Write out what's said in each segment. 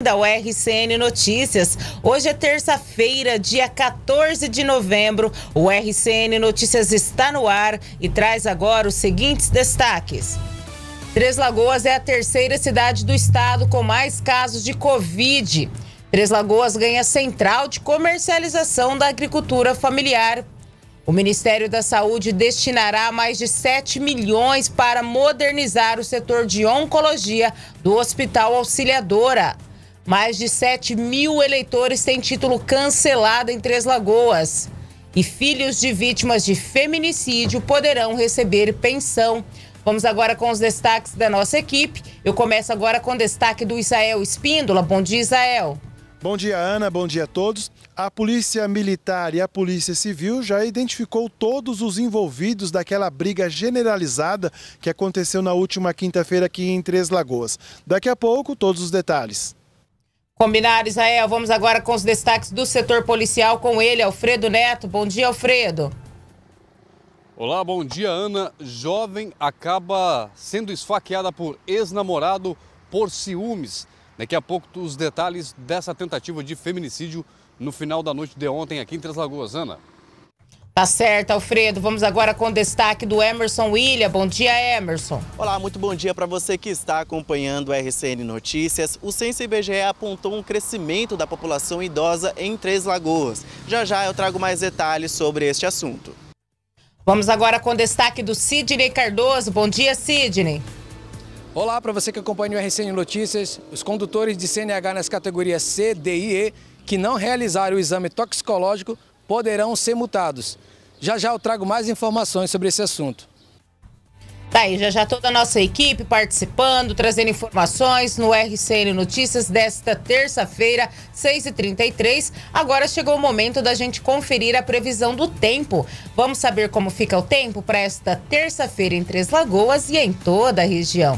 da RCN Notícias. Hoje é terça-feira, dia 14 de novembro. O RCN Notícias está no ar e traz agora os seguintes destaques. Três Lagoas é a terceira cidade do estado com mais casos de Covid. Três Lagoas ganha central de comercialização da agricultura familiar. O Ministério da Saúde destinará mais de 7 milhões para modernizar o setor de oncologia do Hospital Auxiliadora. Mais de 7 mil eleitores têm título cancelado em Três Lagoas. E filhos de vítimas de feminicídio poderão receber pensão. Vamos agora com os destaques da nossa equipe. Eu começo agora com o destaque do Isael Espíndola. Bom dia, Isael. Bom dia, Ana. Bom dia a todos. A Polícia Militar e a Polícia Civil já identificou todos os envolvidos daquela briga generalizada que aconteceu na última quinta-feira aqui em Três Lagoas. Daqui a pouco, todos os detalhes. Combinado, Isael. Vamos agora com os destaques do setor policial com ele, Alfredo Neto. Bom dia, Alfredo. Olá, bom dia, Ana. Jovem acaba sendo esfaqueada por ex-namorado por ciúmes. Daqui a pouco os detalhes dessa tentativa de feminicídio no final da noite de ontem aqui em Três Lagoas, Ana. Tá certo, Alfredo. Vamos agora com o destaque do Emerson William. Bom dia, Emerson. Olá, muito bom dia para você que está acompanhando o RCN Notícias. O Censo IBGE apontou um crescimento da população idosa em Três Lagoas. Já já eu trago mais detalhes sobre este assunto. Vamos agora com o destaque do Sidney Cardoso. Bom dia, Sidney. Olá, para você que acompanha o RCN Notícias, os condutores de CNH nas categorias C, D e E que não realizaram o exame toxicológico poderão ser multados. Já já eu trago mais informações sobre esse assunto. Tá aí, já toda a nossa equipe participando, trazendo informações no RCN Notícias desta terça-feira, 6h33. Agora chegou o momento da gente conferir a previsão do tempo. Vamos saber como fica o tempo para esta terça-feira em Três Lagoas e em toda a região.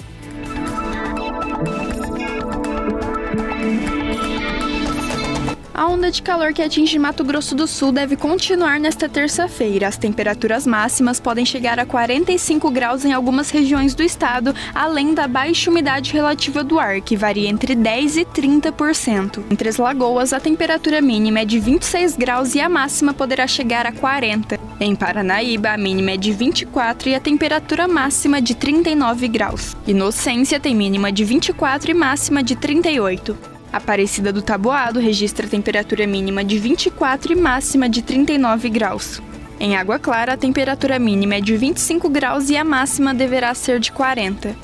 A onda de calor que atinge Mato Grosso do Sul deve continuar nesta terça-feira. As temperaturas máximas podem chegar a 45 graus em algumas regiões do estado, além da baixa umidade relativa do ar, que varia entre 10% e 30%. Em Três Lagoas, a temperatura mínima é de 26 graus e a máxima poderá chegar a 40. Em Paranaíba, a mínima é de 24 e a temperatura máxima de 39 graus. Inocência tem mínima de 24 e máxima de 38. Aparecida do Taboado registra temperatura mínima de 24 e máxima de 39 graus. Em Água Clara, a temperatura mínima é de 25 graus e a máxima deverá ser de 40.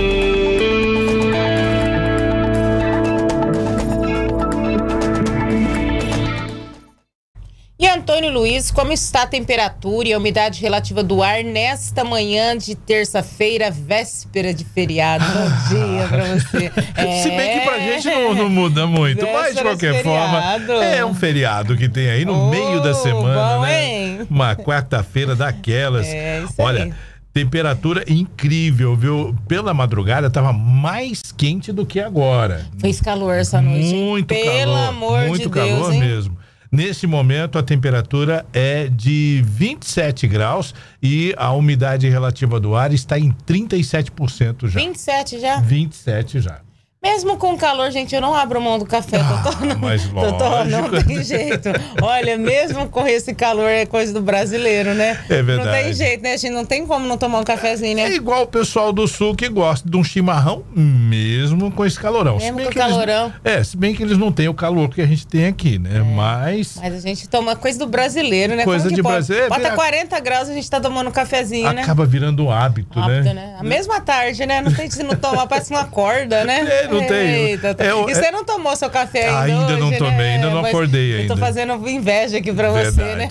E Antônio Luiz, como está a temperatura e a umidade relativa do ar nesta manhã de terça-feira, véspera de feriado? Bom dia pra você. Se bem que pra gente não muda muito, mas de qualquer forma, é um feriado que tem aí no meio da semana, bom, né? Hein? Uma quarta-feira daquelas. Isso Olha, aí. temperatura incrível, viu? Pela madrugada tava mais quente do que agora. Fez calor essa noite. Muito calor. Pelo amor de Deus, muito calor hein? mesmo. Nesse momento, a temperatura é de 27 graus e a umidade relativa do ar está em 37% já. 27 já? 27 já. Mesmo com calor, gente, eu não abro mão do café. Mas não tem jeito. Olha, mesmo com esse calor, é coisa do brasileiro, né? É verdade. Não tem jeito, né? A gente não tem como não tomar um cafezinho, né? É igual o pessoal do sul que gosta de um chimarrão, mesmo com esse calorão. Mesmo com o calorão. Se bem que eles não têm o calor que a gente tem aqui, né? Mas a gente toma coisa do brasileiro, né? Coisa de brasileiro. Bota 40 graus, a gente tá tomando um cafezinho, né? Acaba virando um hábito, né? A mesma tarde, né? Não tem se não tomar, parece uma corda, né? Não tem. E você não tomou seu café ainda? Ainda hoje, não tomei, né? ainda não acordei eu ainda. tô fazendo inveja aqui pra você, né?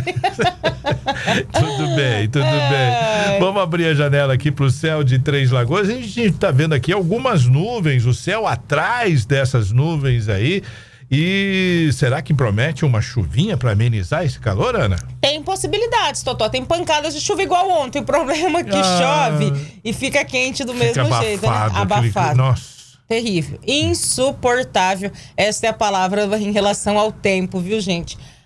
Tudo bem, tudo bem. Vamos abrir a janela aqui pro céu de Três Lagoas. A gente tá vendo aqui algumas nuvens, o céu atrás dessas nuvens aí. E será que promete uma chuvinha para amenizar esse calor, Ana? Tem possibilidades, Totó. Tem pancadas de chuva igual ontem. O problema é que chove e fica quente do mesmo jeito, né? Abafado. Nossa. Terrível. Insuportável. Essa é a palavra em relação ao tempo, viu, gente?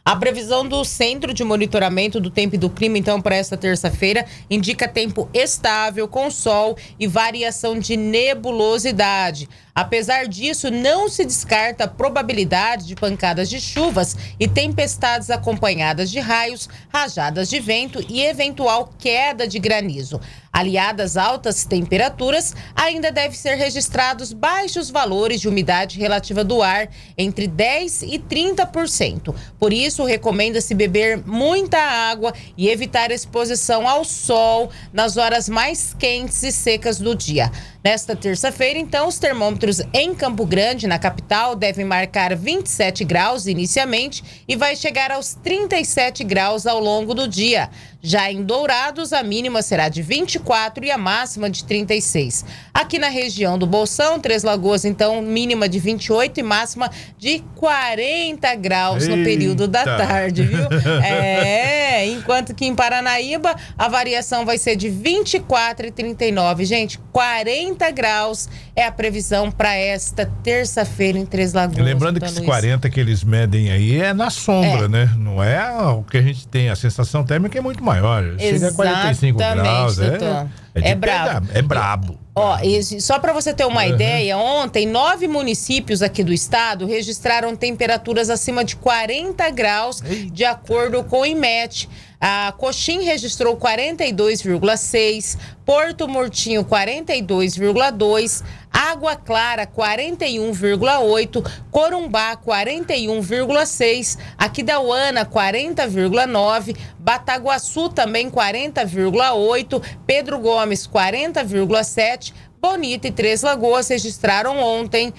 A previsão do Centro de Monitoramento do Tempo e do Clima, então, para esta terça-feira, indica tempo estável, com sol e variação de nebulosidade. Apesar disso, não se descarta a probabilidade de pancadas de chuvas e tempestades acompanhadas de raios, rajadas de vento e eventual queda de granizo. Aliadas altas temperaturas, ainda deve ser registrados baixos valores de umidade relativa do ar, entre 10% e 30%. Por isso, recomenda-se beber muita água e evitar exposição ao sol nas horas mais quentes e secas do dia. Nesta terça-feira, então, os termômetros em Campo Grande, na capital, devem marcar 27 graus inicialmente e vai chegar aos 37 graus ao longo do dia. Já em Dourados, a mínima será de 24 e a máxima de 36. Aqui na região do Bolsão, Três Lagoas, então, mínima de 28 e máxima de 40 graus no período da tarde, viu? Enquanto que em Paranaíba, a variação vai ser de 24 e 39. Gente, 40 graus é a previsão para esta terça-feira em Três Lagoas. Lembrando que esses 40 que eles medem aí é na sombra, né? Não é o que a gente tem. A sensação térmica é muito maior. Chega a 45 graus. É brabo. Ó, só para você ter uma ideia, ontem 9 municípios aqui do estado registraram temperaturas acima de 40 graus, de acordo com o IMET. A Coxim registrou 42,6, Porto Murtinho 42,2, Água Clara 41,8, Corumbá 41,6, Aquidauana 40,9, Bataguaçu também 40,8, Pedro Gomes 40,7, Bonito e Três Lagoas registraram ontem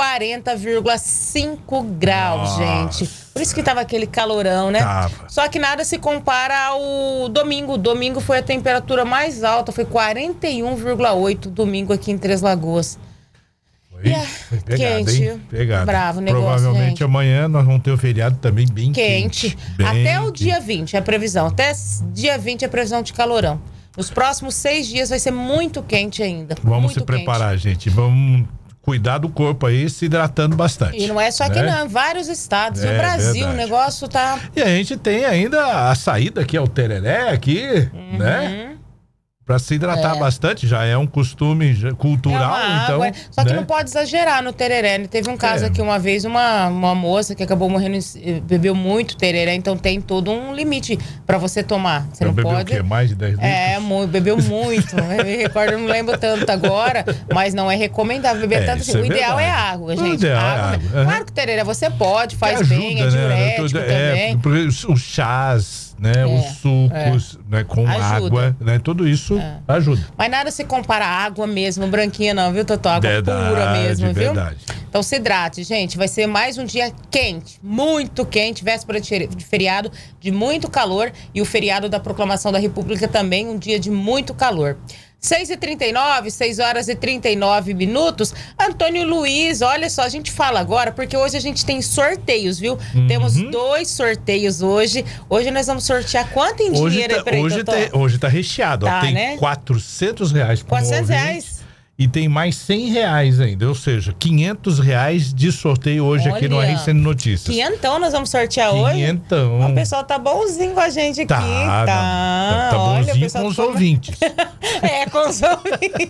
40,5 graus, gente. Por isso que tava aquele calorão, né? Só que nada se compara ao domingo. Domingo foi a temperatura mais alta, foi 41,8 domingo aqui em Três Lagoas. Foi pegado, quente, hein? Pegado. Bravo o negócio, provavelmente gente. Amanhã nós vamos ter um feriado também bem quente. Até o dia 20 é a previsão. Até dia 20 é a previsão de calorão. Nos próximos 6 dias vai ser muito quente ainda. Vamos se preparar, gente. Vamos cuidar do corpo aí, se hidratando bastante. E não é só aqui não, em vários estados. No Brasil, verdade. O negócio tá... E a gente tem ainda a saída que é o tereré aqui, né? Pra se hidratar bastante, já é um costume cultural, então... Só que não pode exagerar no tereré, né? Teve um caso aqui uma vez, uma moça que acabou morrendo, bebeu muito tereré, então tem todo um limite pra você tomar. Você não pode... Bebeu o quê? Mais de 10 litros? Bebeu muito. Eu me recordo, eu não lembro tanto agora, mas não é recomendável beber tanto assim. O ideal é água, gente. O ideal é água. Claro que o tereré você pode, faz ajuda, bem, é diurético também. Os chás... Né, os sucos, né, com água, né, tudo isso ajuda. Mas nada se compara à água mesmo, branquinha não, viu, Totó? Água pura mesmo, viu? Então se hidrate, gente, vai ser mais um dia quente, muito quente, véspera de feriado de muito calor e o feriado da Proclamação da República também, um dia de muito calor. 6h39, 6h39. Antônio Luiz, olha só, a gente fala agora, porque hoje a gente tem sorteios, viu? Temos 2 sorteios hoje. Hoje nós vamos sortear quanto em dinheiro? Hoje tá recheado, ó, tem, né? R$400 por R$400? E tem mais R$100 ainda, ou seja, R$500 de sorteio hoje aqui no RCN Notícias. Quinhentão nós vamos sortear hoje? Quinhentão. O pessoal tá bonzinho com a gente aqui. Tá bonzinho com os ouvintes. Com os ouvintes.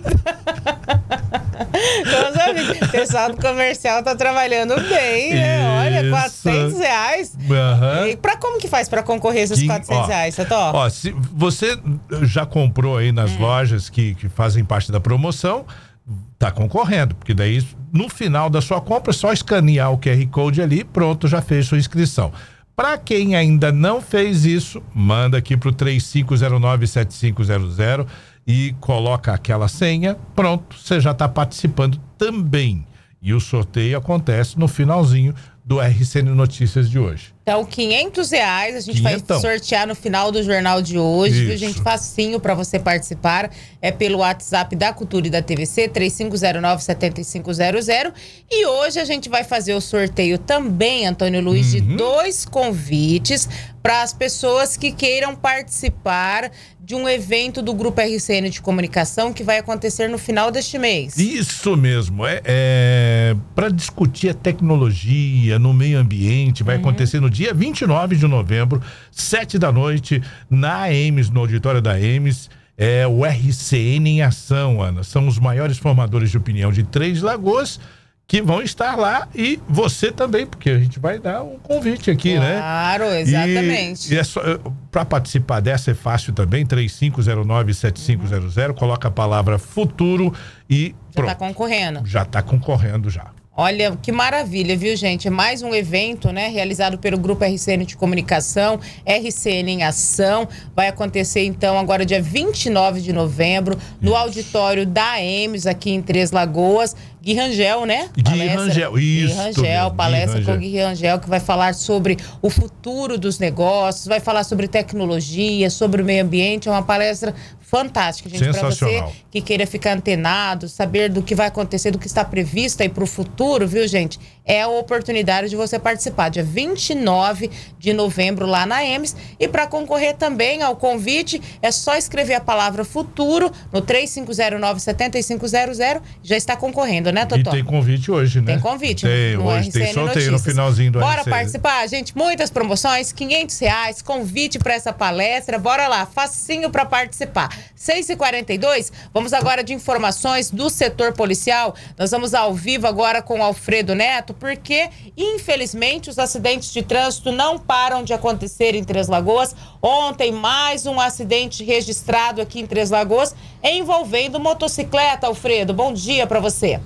O pessoal do comercial tá trabalhando bem, né? Olha, R$400. E como que faz pra concorrer esses R$400, Totó? Ó, se você já comprou aí nas lojas que fazem parte da promoção, tá concorrendo, porque daí no final da sua compra é só escanear o QR Code ali, pronto, já fez sua inscrição. Para quem ainda não fez isso, manda aqui pro 3509-7500 e coloca aquela senha, pronto, você já tá participando também. E o sorteio acontece no finalzinho do RCN Notícias de hoje. Então, R$500 a gente vai sortear no final do jornal de hoje, viu, gente? Facinho para você participar. É pelo WhatsApp da Cultura e da TVC, 3509-7500. E hoje a gente vai fazer o sorteio também, Antônio Luiz, de 2 convites para as pessoas que queiram participar de um evento do Grupo RCN de Comunicação que vai acontecer no final deste mês. Isso mesmo, para discutir a tecnologia no meio ambiente, vai acontecer no dia 29 de novembro, 7 da noite, na AEMS, no auditório da AEMS. É o RCN em ação, Ana. São os maiores formadores de opinião de Três Lagoas que vão estar lá, e você também, porque a gente vai dar um convite aqui, né? Claro, exatamente. E para participar dessa é fácil também, 3509-7500, coloca a palavra futuro e pronto. Já está concorrendo. Já está concorrendo já. Olha, que maravilha, viu, gente? É mais um evento, né, realizado pelo Grupo RCN de Comunicação, RCN em Ação. Vai acontecer, então, agora dia 29 de novembro, no auditório da AEMS, aqui em Três Lagoas. Gui Rangel, né? Gui Rangel, isso. Gui Rangel, palestra com o Gui Rangel, que vai falar sobre o futuro dos negócios, vai falar sobre tecnologia, sobre o meio ambiente. É uma palestra fantástica, gente, para você que queira ficar antenado, saber do que vai acontecer, do que está previsto aí para o futuro, viu, gente? É a oportunidade de você participar, dia 29 de novembro, lá na AEMS. E para concorrer também ao convite, é só escrever a palavra futuro no 3509-7500, já está concorrendo, né, Totó? E tem convite hoje, né? Tem convite. Tem, hoje tem sorteio no finalzinho do Bora RCN. participar, gente? Muitas promoções, R$500, convite para essa palestra. Bora lá, facinho para participar. 6h42, vamos agora de informações do setor policial. Nós vamos ao vivo agora com o Alfredo Neto, porque, infelizmente, os acidentes de trânsito não param de acontecer em Três Lagoas. Ontem, mais um acidente registrado aqui em Três Lagoas, envolvendo motocicleta. Alfredo, bom dia para você.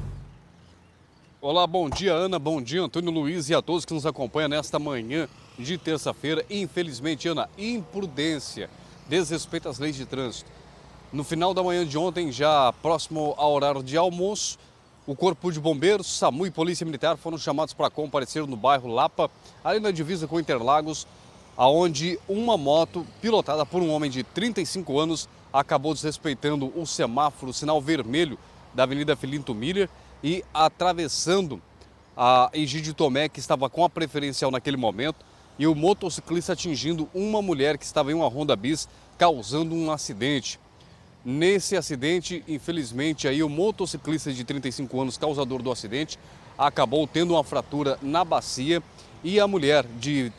Olá, bom dia, Ana, bom dia, Antônio Luiz, e a todos que nos acompanham nesta manhã de terça-feira. Infelizmente, Ana, imprudência, desrespeito às leis de trânsito. No final da manhã de ontem, já próximo ao horário de almoço, o Corpo de Bombeiros, SAMU e Polícia Militar foram chamados para comparecer no bairro Lapa, ali na divisa com Interlagos, aonde uma moto pilotada por um homem de 35 anos acabou desrespeitando o semáforo, o sinal vermelho da Avenida Filinto Miller, e atravessando a Egídio Tomé, que estava com a preferencial naquele momento, e o motociclista atingindo uma mulher que estava em uma Honda Bis, causando um acidente. Nesse acidente, infelizmente, aí o motociclista de 35 anos, causador do acidente, acabou tendo uma fratura na bacia, e a mulher de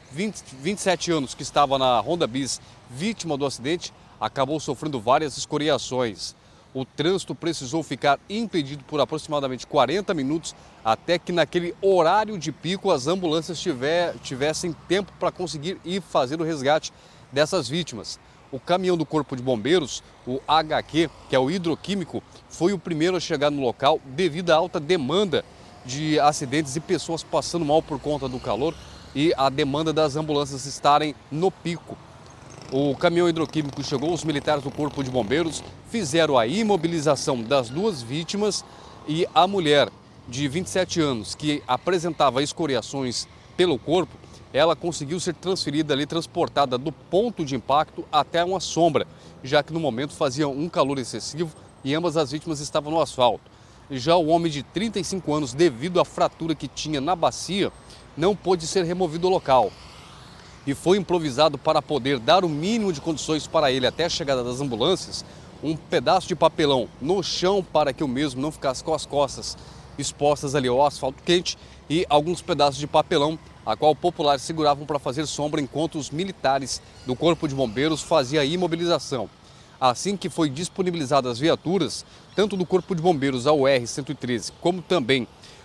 27 anos, que estava na Honda Bis, vítima do acidente, acabou sofrendo várias escoriações. O trânsito precisou ficar impedido por aproximadamente 40 minutos, até que naquele horário de pico as ambulâncias tivessem tempo para conseguir ir fazer o resgate dessas vítimas. O caminhão do Corpo de Bombeiros, o HQ, que é o hidroquímico, foi o primeiro a chegar no local devido à alta demanda de acidentes e pessoas passando mal por conta do calor e a demanda das ambulâncias estarem no pico. O caminhão hidroquímico chegou, os militares do Corpo de Bombeiros fizeram a imobilização das duas vítimas, e a mulher de 27 anos, que apresentava escoriações pelo corpo, ela conseguiu ser transferida ali, transportada do ponto de impacto até uma sombra, já que no momento fazia um calor excessivo e ambas as vítimas estavam no asfalto. Já o homem de 35 anos, devido à fratura que tinha na bacia, não pôde ser removido do local e foi improvisado para poder dar o mínimo de condições para ele até a chegada das ambulâncias, um pedaço de papelão no chão para que o mesmo não ficasse com as costas expostas ali ao asfalto quente, e alguns pedaços de papelão, a qual populares seguravam para fazer sombra enquanto os militares do Corpo de Bombeiros faziam a imobilização. Assim que foi disponibilizadas as viaturas, tanto do Corpo de Bombeiros, a UR-113, como também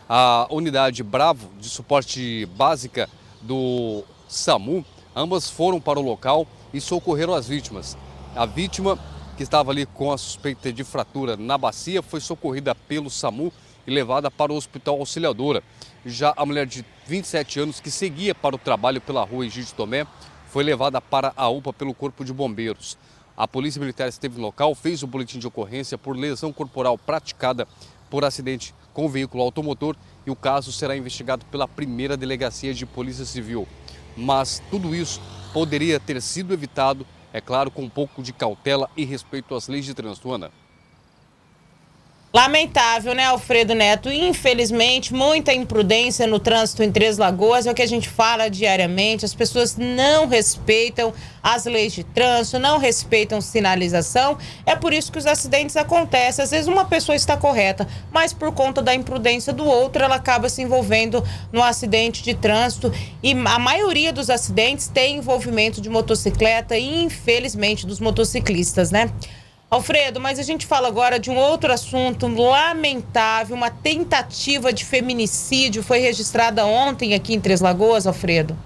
a unidade Bravo, de suporte básica do SAMU, ambas foram para o local e socorreram as vítimas. A vítima, que estava ali com a suspeita de fratura na bacia, foi socorrida pelo SAMU e levada para o Hospital Auxiliadora. Já a mulher de 27 anos, que seguia para o trabalho pela rua Egídio Tomé, foi levada para a UPA pelo Corpo de Bombeiros. A Polícia Militar esteve no local, fez o boletim de ocorrência por lesão corporal praticada por acidente com veículo automotor, e o caso será investigado pela 1ª Delegacia de Polícia Civil. Mas tudo isso poderia ter sido evitado, é claro, com um pouco de cautela e respeito às leis de trânsito, Ana. Lamentável, né, Alfredo Neto? Infelizmente, muita imprudência no trânsito em Três Lagoas, é o que a gente fala diariamente. As pessoas não respeitam as leis de trânsito, não respeitam sinalização. É por isso que os acidentes acontecem. Às vezes uma pessoa está correta, mas por conta da imprudência do outro, ela acaba se envolvendo no acidente de trânsito. E a maioria dos acidentes tem envolvimento de motocicleta e, infelizmente, dos motociclistas, né? Alfredo, mas a gente fala agora de um outro assunto lamentável. Uma tentativa de feminicídio foi registrada ontem aqui em Três Lagoas, Alfredo.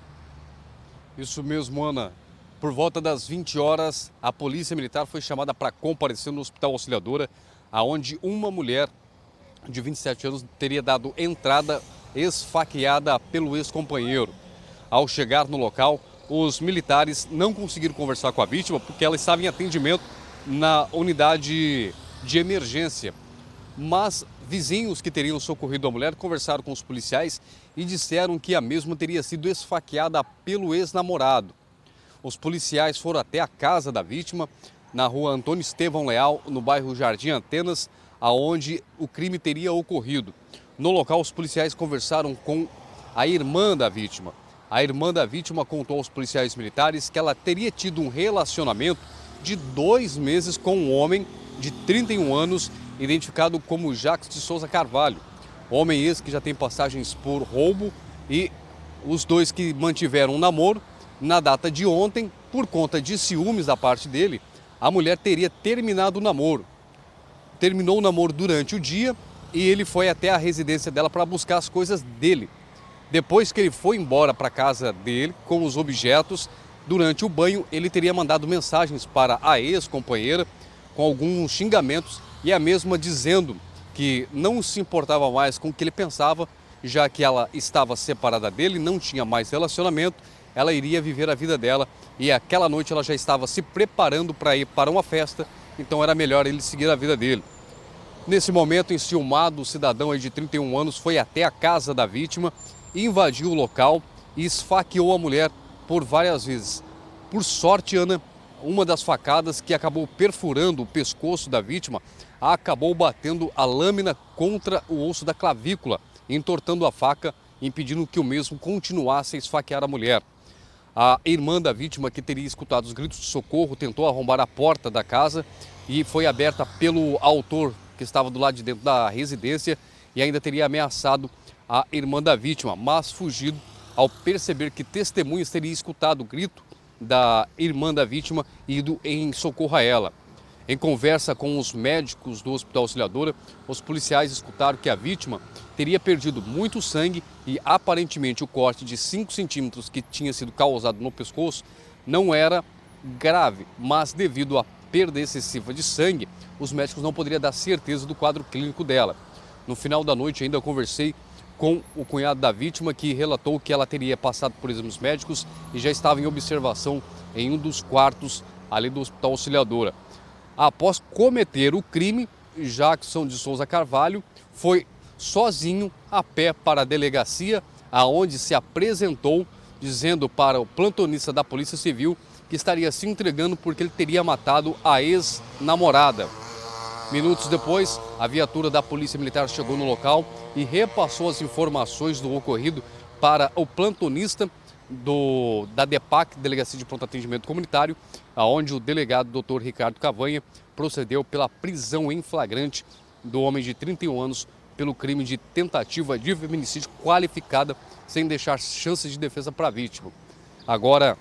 Isso mesmo, Ana. Por volta das 20 horas, a Polícia Militar foi chamada para comparecer no Hospital Auxiliadora, aonde uma mulher de 27 anos teria dado entrada esfaqueada pelo ex-companheiro. Ao chegar no local, os militares não conseguiram conversar com a vítima porque ela estava em atendimento na unidade de emergência. Mas vizinhos que teriam socorrido a mulher conversaram com os policiais e disseram que a mesma teria sido esfaqueada pelo ex-namorado. Os policiais foram até a casa da vítima, na rua Antônio Estevão Leal, no bairro Jardim Antenas, aonde o crime teria ocorrido. No local, os policiais conversaram com a irmã da vítima. A irmã da vítima contou aos policiais militares que ela teria tido um relacionamento de 2 meses com um homem de 31 anos, identificado como Jacques de Souza Carvalho. Homem esse que já tem passagens por roubo, e os dois que mantiveram um namoro. Na data de ontem, por conta de ciúmes da parte dele, a mulher teria terminado o namoro. Terminou o namoro durante o dia e ele foi até a residência dela para buscar as coisas dele. Depois que ele foi embora para a casa dele com os objetos, durante o banho, ele teria mandado mensagens para a ex-companheira com alguns xingamentos e a mesma dizendo que não se importava mais com o que ele pensava, já que ela estava separada dele, não tinha mais relacionamento, ela iria viver a vida dela e aquela noite ela já estava se preparando para ir para uma festa, então era melhor ele seguir a vida dele. Nesse momento, enciumado, o cidadão aí de 31 anos foi até a casa da vítima, invadiu o local e esfaqueou a mulher por várias vezes. Por sorte, Ana, uma das facadas que acabou perfurando o pescoço da vítima acabou batendo a lâmina contra o osso da clavícula, entortando a faca, impedindo que o mesmo continuasse a esfaquear a mulher. A irmã da vítima, que teria escutado os gritos de socorro, tentou arrombar a porta da casa e foi aberta pelo autor que estava do lado de dentro da residência e ainda teria ameaçado a irmã da vítima, mas fugido ao perceber que testemunhas teriam escutado o grito da irmã da vítima e ido em socorro a ela. Em conversa com os médicos do Hospital Auxiliadora, os policiais escutaram que a vítima teria perdido muito sangue e aparentemente o corte de 5 centímetros que tinha sido causado no pescoço não era grave, mas devido à perda excessiva de sangue, os médicos não poderiam dar certeza do quadro clínico dela. No final da noite ainda conversei com o cunhado da vítima, que relatou que ela teria passado por exames médicos e já estava em observação em um dos quartos ali do Hospital Auxiliadora. Após cometer o crime, Jackson de Souza Carvalho foi sozinho a pé para a delegacia, aonde se apresentou dizendo para o plantonista da Polícia Civil que estaria se entregando porque ele teria matado a ex-namorada. Minutos depois, a viatura da Polícia Militar chegou no local e repassou as informações do ocorrido para o plantonista da DEPAC, Delegacia de Pronto Atendimento Comunitário, onde o delegado Dr. Ricardo Cavanha procedeu pela prisão em flagrante do homem de 31 anos pelo crime de tentativa de feminicídio qualificada, sem deixar chances de defesa para a vítima. Agora,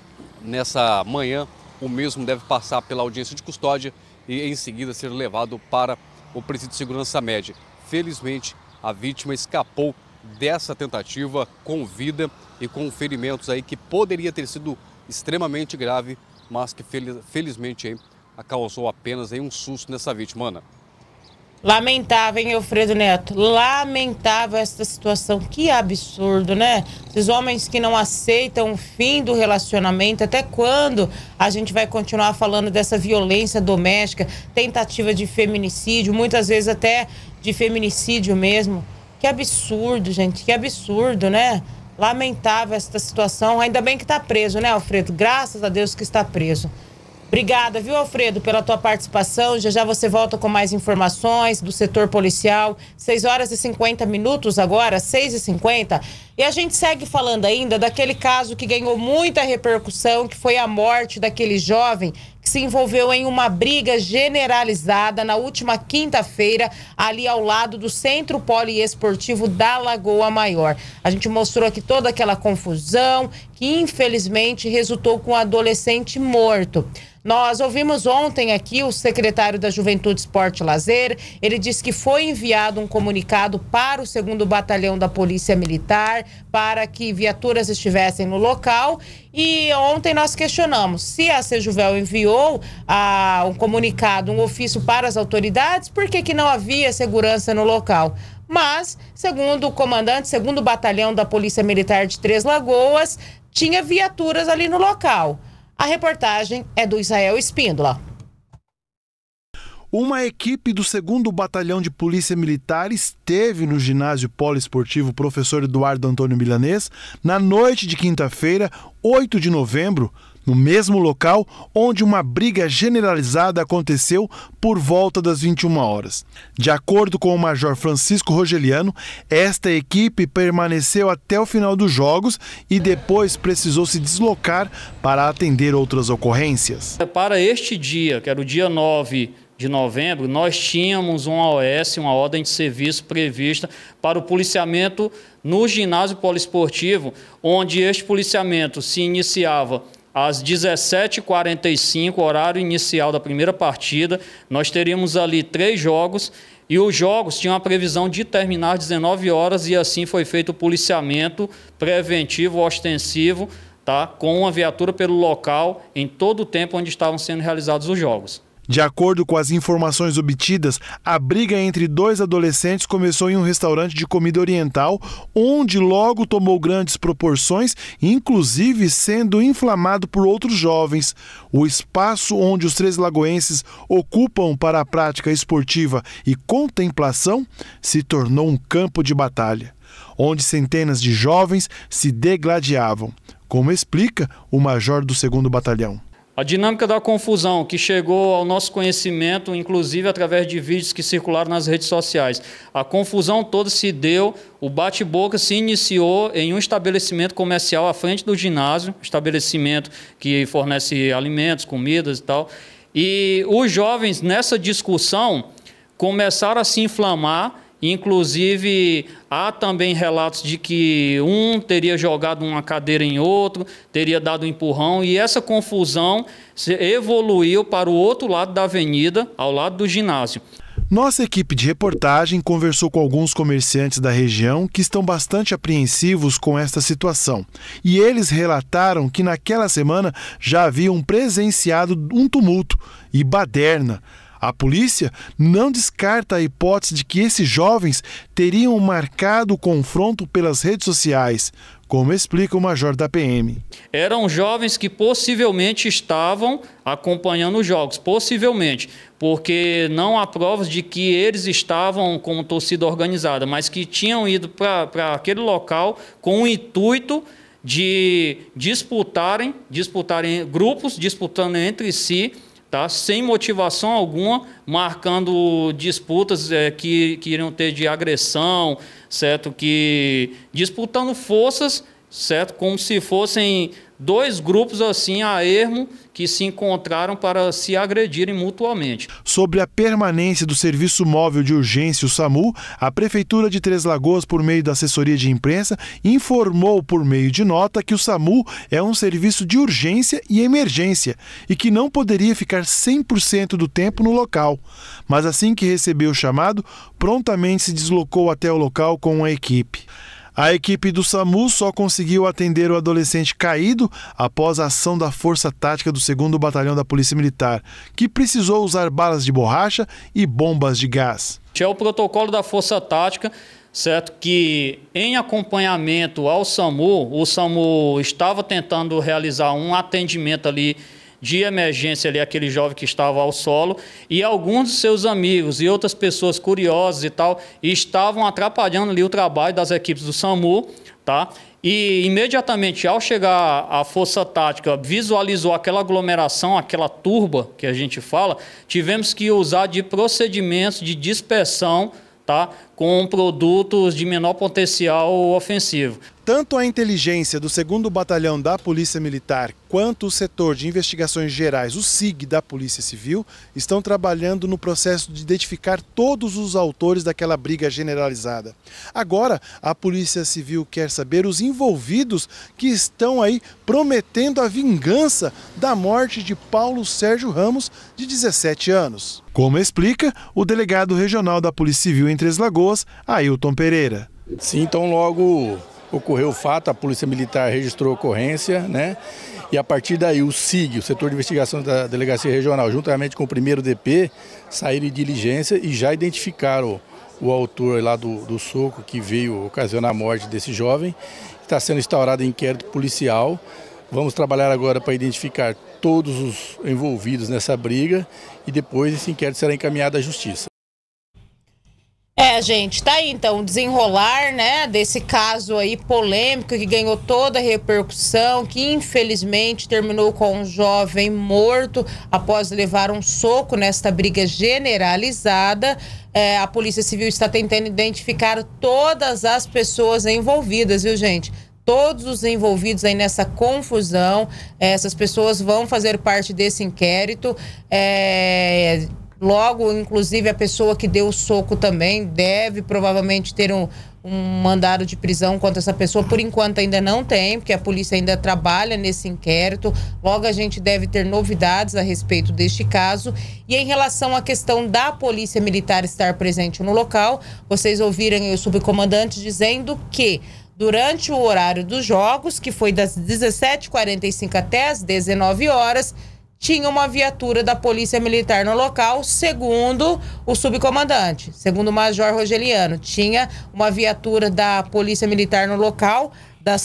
nessa manhã, o mesmo deve passar pela audiência de custódia e em seguida ser levado para o presídio de segurança média. Felizmente, a vítima escapou dessa tentativa com vida e com ferimentos aí que poderia ter sido extremamente grave, mas que felizmente aí causou apenas aí um susto nessa vítima, Ana. Lamentável, hein, Alfredo Neto? Lamentável essa situação. Que absurdo, né? Esses homens que não aceitam o fim do relacionamento. Até quando a gente vai continuar falando dessa violência doméstica, tentativa de feminicídio, muitas vezes até de feminicídio mesmo? Que absurdo, gente. Que absurdo, né? Lamentável essa situação. Ainda bem que está preso, né, Alfredo? Graças a Deus que está preso. Obrigada, viu, Alfredo, pela tua participação. Já você volta com mais informações do setor policial. 6 horas e 50 minutos agora, 6h50. E a gente segue falando ainda daquele caso que ganhou muita repercussão, que foi a morte daquele jovem que se envolveu em uma briga generalizada na última quinta-feira, ali ao lado do Centro Poliesportivo da Lagoa Maior. A gente mostrou aqui toda aquela confusão que, infelizmente, resultou com um adolescente morto. Nós ouvimos ontem aqui o secretário da Juventude, Esporte e Lazer. Ele disse que foi enviado um comunicado para o 2º Batalhão da Polícia Militar para que viaturas estivessem no local. E ontem nós questionamos se a Sejuvel enviou um comunicado, um ofício para as autoridades, por que não havia segurança no local? Mas, segundo o comandante, 2º Batalhão da Polícia Militar de Três Lagoas, tinha viaturas ali no local. A reportagem é do Israel Espíndola. Uma equipe do 2º Batalhão de Polícia Militar esteve no ginásio poliesportivo Professor Eduardo Antônio Milanês na noite de quinta-feira, 8 de novembro, no mesmo local onde uma briga generalizada aconteceu por volta das 21 horas. De acordo com o Major Francisco Rogeliano, esta equipe permaneceu até o final dos jogos e depois precisou se deslocar para atender outras ocorrências. Para este dia, que era o dia 9 de novembro, nós tínhamos uma OS, uma ordem de serviço prevista para o policiamento no ginásio poliesportivo, onde este policiamento se iniciava às 17h45, horário inicial da primeira partida. Nós teríamos ali 3 jogos e os jogos tinham a previsão de terminar às 19 horas e assim foi feito o policiamento preventivo, ostensivo, tá, com uma viatura pelo local em todo o tempo onde estavam sendo realizados os jogos. De acordo com as informações obtidas, a briga entre 2 adolescentes começou em um restaurante de comida oriental, onde logo tomou grandes proporções, inclusive sendo inflamado por outros jovens. O espaço onde os três lagoenses ocupam para a prática esportiva e contemplação se tornou um campo de batalha, onde centenas de jovens se degladiavam, como explica o major do 2º Batalhão. A dinâmica da confusão que chegou ao nosso conhecimento, inclusive através de vídeos que circularam nas redes sociais, a confusão toda se deu, o bate-boca se iniciou em um estabelecimento comercial à frente do ginásio, estabelecimento que fornece alimentos, comidas e tal, e os jovens nessa discussão começaram a se inflamar. Inclusive, há também relatos de que um teria jogado uma cadeira em outro, teria dado um empurrão, e essa confusão evoluiu para o outro lado da avenida, ao lado do ginásio. Nossa equipe de reportagem conversou com alguns comerciantes da região que estão bastante apreensivos com esta situação. E eles relataram que naquela semana já haviam presenciado um tumulto e baderna. A polícia não descarta a hipótese de que esses jovens teriam marcado o confronto pelas redes sociais, como explica o major da PM. Eram jovens que possivelmente estavam acompanhando os jogos, possivelmente, porque não há provas de que eles estavam como torcida organizada, mas que tinham ido para aquele local com o intuito de disputarem grupos, disputando entre si, tá? Sem motivação alguma, marcando disputas que iriam ter de agressão, certo? Que disputando forças, certo? Como se fossem 2 grupos assim a ermo que se encontraram para se agredirem mutuamente. Sobre a permanência do Serviço Móvel de Urgência, o SAMU, a Prefeitura de Três Lagoas, por meio da assessoria de imprensa, informou por meio de nota que o SAMU é um serviço de urgência e emergência e que não poderia ficar 100% do tempo no local. Mas assim que recebeu o chamado, prontamente se deslocou até o local com a equipe. A equipe do SAMU só conseguiu atender o adolescente caído após a ação da Força Tática do 2º Batalhão da Polícia Militar, que precisou usar balas de borracha e bombas de gás. É o protocolo da Força Tática, certo? Que em acompanhamento ao SAMU, o SAMU estava tentando realizar um atendimento ali de emergência ali, aquele jovem que estava ao solo, e alguns de seus amigos e outras pessoas curiosas e tal estavam atrapalhando ali o trabalho das equipes do SAMU, tá? E imediatamente, ao chegar a Força Tática, visualizou aquela aglomeração, aquela turba que a gente fala, tivemos que usar de procedimentos de dispersão, tá? Com produtos de menor potencial ofensivo. Tanto a inteligência do 2º Batalhão da Polícia Militar quanto o setor de investigações gerais, o SIG da Polícia Civil, estão trabalhando no processo de identificar todos os autores daquela briga generalizada. Agora, a Polícia Civil quer saber os envolvidos que estão aí prometendo a vingança da morte de Paulo Sérgio Ramos, de 17 anos. Como explica o delegado regional da Polícia Civil em Três Lagoas, Ailton Pereira. Sim, então logo ocorreu o fato, a Polícia Militar registrou a ocorrência, né? E a partir daí o SIG, o Setor de Investigação da Delegacia Regional, juntamente com o 1º DP, saíram em diligência e já identificaram o autor lá do soco que veio ocasionar a morte desse jovem. Está sendo instaurado inquérito policial. Vamos trabalhar agora para identificar todos os envolvidos nessa briga e depois esse inquérito será encaminhado à Justiça. Gente, tá aí então o desenrolar, né, desse caso aí polêmico que ganhou toda a repercussão, que infelizmente terminou com um jovem morto após levar um soco nesta briga generalizada. A Polícia Civil está tentando identificar todas as pessoas envolvidas, viu, gente? Todos os envolvidos aí nessa confusão, essas pessoas vão fazer parte desse inquérito. Logo, inclusive, a pessoa que deu o soco também deve provavelmente ter um mandado de prisão contra essa pessoa. Por enquanto ainda não tem, porque a polícia ainda trabalha nesse inquérito. Logo a gente deve ter novidades a respeito deste caso. E em relação à questão da Polícia Militar estar presente no local, vocês ouviram o subcomandante dizendo que durante o horário dos jogos, que foi das 17h45 até as 19 horas, tinha uma viatura da Polícia Militar no local, segundo o subcomandante, segundo o Major Rogeliano. Tinha uma viatura da Polícia Militar no local das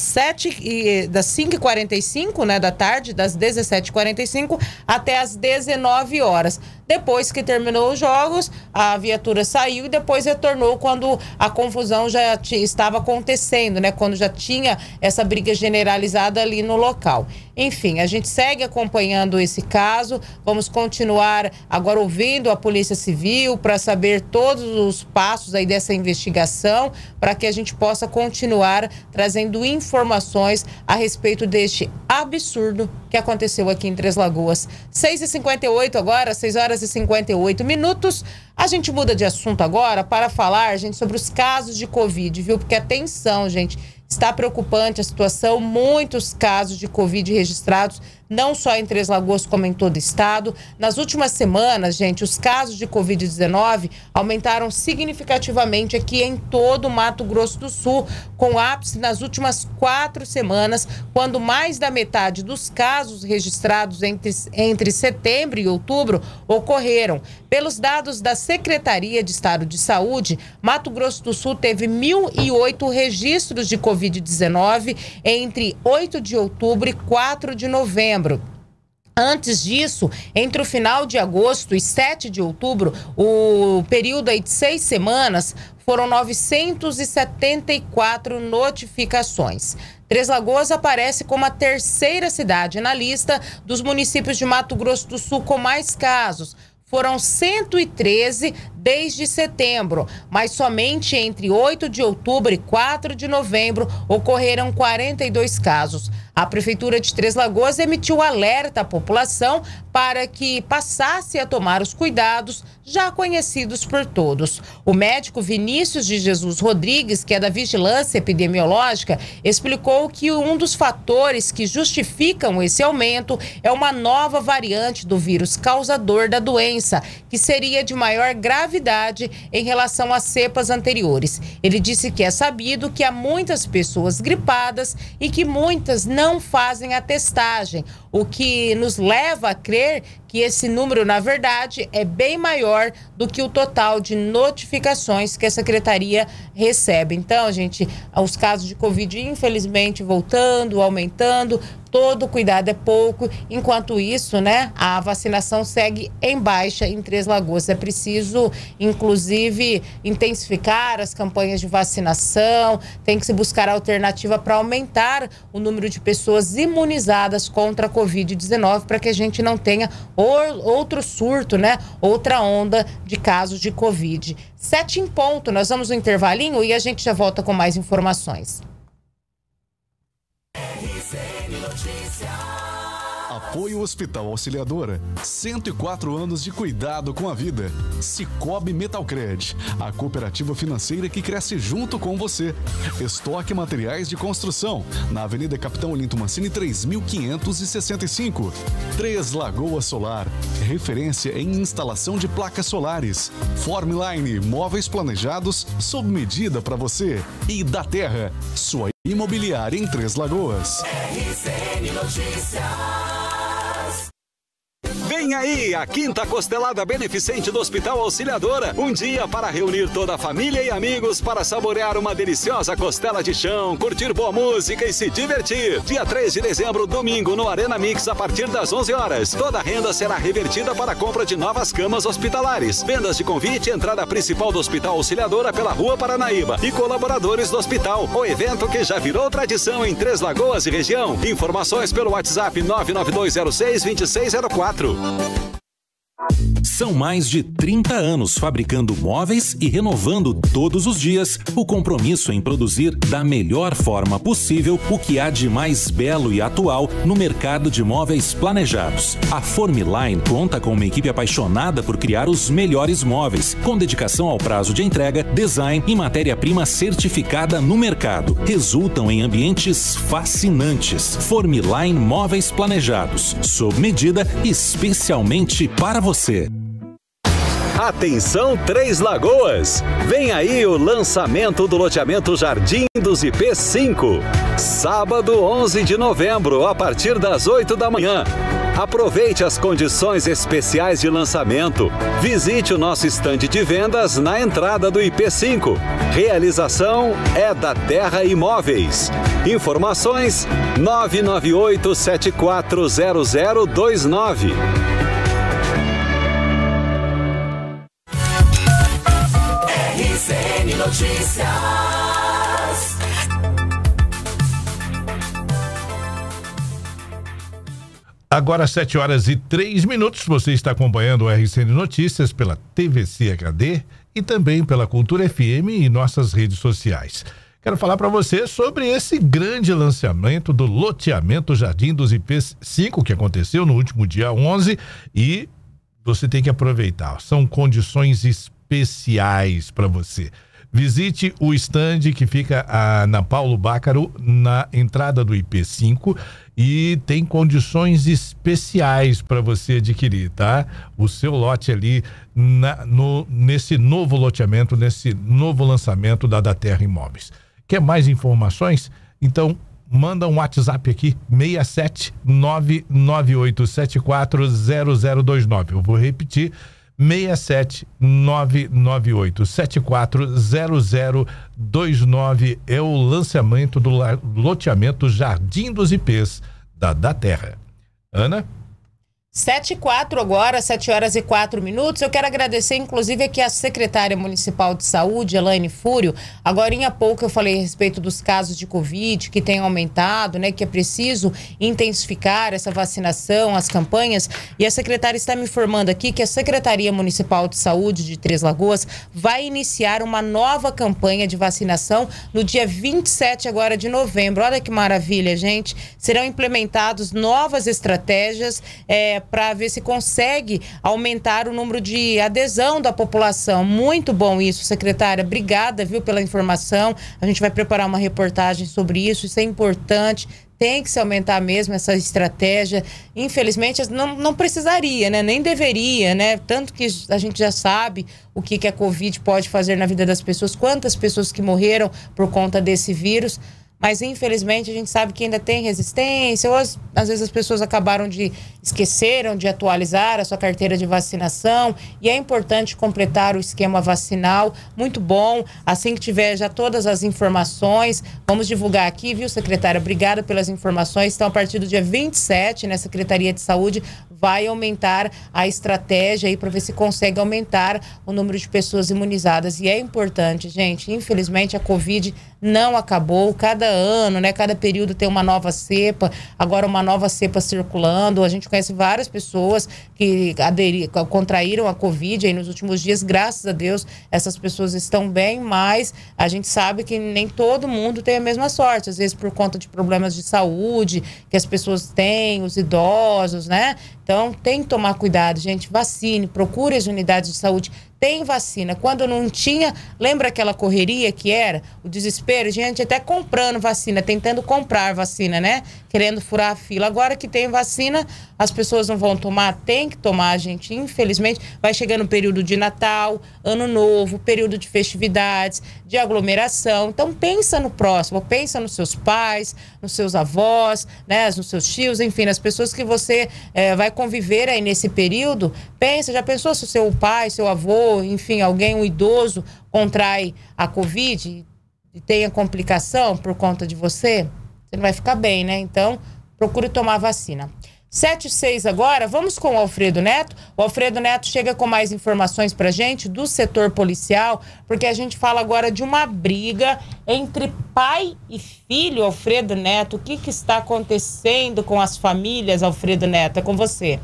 5h45, né, da tarde, das 17h45 até as 19 horas. Depois que terminou os jogos, a viatura saiu e depois retornou quando a confusão já estava acontecendo, né? Quando já tinha essa briga generalizada ali no local. Enfim, a gente segue acompanhando esse caso. Vamos continuar agora ouvindo a Polícia Civil para saber todos os passos aí dessa investigação, para que a gente possa continuar trazendo informações a respeito deste absurdo que aconteceu aqui em Três Lagoas. 6h58 agora, 6h58. A gente muda de assunto agora para falar, gente, sobre os casos de Covid, viu? Porque atenção, gente, está preocupante a situação, muitos casos de Covid registrados, não só em Três Lagoas, como em todo o estado. Nas últimas semanas, gente, os casos de Covid-19 aumentaram significativamente aqui em todo o Mato Grosso do Sul, com ápice nas últimas 4 semanas, quando mais da metade dos casos registrados entre setembro e outubro ocorreram. Pelos dados da Secretaria de Estado de Saúde, Mato Grosso do Sul teve 1.008 registros de Covid-19 entre 8 de outubro e 4 de novembro. Antes disso, entre o final de agosto e 7 de outubro, o período aí de 6 semanas, foram 974 notificações. Três Lagoas aparece como a 3ª cidade na lista dos municípios de Mato Grosso do Sul com mais casos. Foram 113 desde setembro, mas somente entre 8 de outubro e 4 de novembro ocorreram 42 casos. A Prefeitura de Três Lagoas emitiu alerta à população para que passasse a tomar os cuidados já conhecidos por todos. O médico Vinícius de Jesus Rodrigues, que é da Vigilância Epidemiológica, explicou que um dos fatores que justificam esse aumento é uma nova variante do vírus causador da doença, que seria de maior gravidade em relação às cepas anteriores. Ele disse que é sabido que há muitas pessoas gripadas e que muitas não fazem a testagem, o que nos leva a crer que esse número, na verdade, é bem maior do que o total de notificações que a Secretaria recebe. Então, gente, os casos de Covid, infelizmente, voltando, aumentando, todo cuidado é pouco. Enquanto isso, né, a vacinação segue em baixa em Três Lagoas. É preciso, inclusive, intensificar as campanhas de vacinação, tem que se buscar alternativa para aumentar o número de pessoas imunizadas contra a Covid-19 para que a gente não tenha outro surto, né, outra onda de casos de Covid. 7 em ponto, nós vamos no intervalinho e a gente já volta com mais informações. Apoio Hospital Auxiliadora. 104 anos de cuidado com a vida. Cicobi Metalcred, a cooperativa financeira que cresce junto com você. Estoque Materiais de Construção, na Avenida Capitão Olinto Mancini 3565. Três Lagoas Solar, referência em instalação de placas solares. Formline, móveis planejados sob medida para você. E da Terra, sua imobiliária em Três Lagoas. RCN Notícias. Vem aí a quinta costelada beneficente do Hospital Auxiliadora. Um dia para reunir toda a família e amigos para saborear uma deliciosa costela de chão, curtir boa música e se divertir. Dia 3 de dezembro, domingo, no Arena Mix, a partir das 11 horas. Toda a renda será revertida para a compra de novas camas hospitalares. Vendas de convite, entrada principal do Hospital Auxiliadora pela Rua Paranaíba e colaboradores do hospital. O evento que já virou tradição em Três Lagoas e região. Informações pelo WhatsApp 99206-2604. São mais de 30 anos fabricando móveis e renovando todos os dias o compromisso em produzir da melhor forma possível o que há de mais belo e atual no mercado de móveis planejados. A Formline conta com uma equipe apaixonada por criar os melhores móveis, com dedicação ao prazo de entrega, design e matéria-prima certificada no mercado. Resultam em ambientes fascinantes. Formline Móveis Planejados, sob medida especialmente para você. Atenção Três Lagoas! Vem aí o lançamento do loteamento Jardim dos IP5. Sábado 11 de novembro, a partir das 8 da manhã. Aproveite as condições especiais de lançamento. Visite o nosso estande de vendas na entrada do IP5. Realização é da Terra Imóveis. Informações 998-740029. RCN Notícias. Agora 7h03, você está acompanhando o RCN Notícias pela TVC HD e também pela Cultura FM e nossas redes sociais. Quero falar para você sobre esse grande lançamento do loteamento Jardim dos IP5 que aconteceu no último dia 11 e você tem que aproveitar. São condições especiais para você. Visite o estande que fica na Paulo Bácaro, na entrada do IP5 e tem condições especiais para você adquirir, tá? O seu lote ali nesse novo loteamento, nesse novo lançamento da Terra Imóveis. Quer mais informações? Então manda um WhatsApp aqui, 67998740029. Eu vou repetir, 67998740029 é o lançamento do loteamento Jardim dos IPs da Terra. Ana? 7h04 agora, 7h04. Eu quero agradecer, inclusive, aqui a secretária municipal de saúde, Elaine Fúrio. Agorinha há pouco eu falei a respeito dos casos de Covid que tem aumentado, né? Que é preciso intensificar essa vacinação, as campanhas. E a secretária está me informando aqui que a Secretaria Municipal de Saúde de Três Lagoas vai iniciar uma nova campanha de vacinação no dia 27 agora de novembro. Olha que maravilha, gente. Serão implementadas novas estratégias para ver se consegue aumentar o número de adesão da população. Muito bom isso, secretária. Obrigada, viu, pela informação. A gente vai preparar uma reportagem sobre isso. Isso é importante. Tem que se aumentar mesmo essa estratégia. Infelizmente, não precisaria, né? Nem deveria, né? Tanto que a gente já sabe o que a Covid pode fazer na vida das pessoas, quantas pessoas que morreram por conta desse vírus. mas infelizmente a gente sabe que ainda tem resistência, ou às vezes as pessoas esqueceram de atualizar a sua carteira de vacinação, e é importante completar o esquema vacinal. Muito bom, assim que tiver já todas as informações, vamos divulgar aqui, viu, secretária? Obrigada pelas informações. Então, a partir do dia 27, né, Secretaria de Saúde vai aumentar a estratégia aí para ver se consegue aumentar o número de pessoas imunizadas. E é importante, gente, infelizmente a Covid não acabou. Cada ano, né, cada período tem uma nova cepa, agora uma nova cepa circulando. A gente conhece várias pessoas que contraíram a Covid aí nos últimos dias. Graças a Deus, essas pessoas estão bem, mas a gente sabe que nem todo mundo tem a mesma sorte. Às vezes por conta de problemas de saúde que as pessoas têm, os idosos, né? Então, tem que tomar cuidado, gente. Vacine, procure as unidades de saúde. Tem vacina. Quando não tinha, lembra aquela correria que era? O desespero, gente, até comprando vacina, tentando comprar vacina, né? Querendo furar a fila. Agora que tem vacina, as pessoas não vão tomar? Tem que tomar, gente. Infelizmente, vai chegando o período de Natal, Ano Novo, período de festividades, de aglomeração. Então, pensa no próximo, pensa nos seus pais, nos seus avós, né? Nos seus tios, enfim, nas pessoas que você vai conviver aí nesse período. Pensa, já pensou se o seu pai, seu avô, enfim, alguém, um idoso, contrai a Covid e tenha complicação por conta de você? Você não vai ficar bem, né? Então, procure tomar vacina. 7h06 agora, vamos com o Alfredo Neto. O Alfredo Neto chega com mais informações pra gente do setor policial, porque a gente fala agora de uma briga entre pai e filho. Alfredo Neto, o que está acontecendo com as famílias, Alfredo Neto? É com você.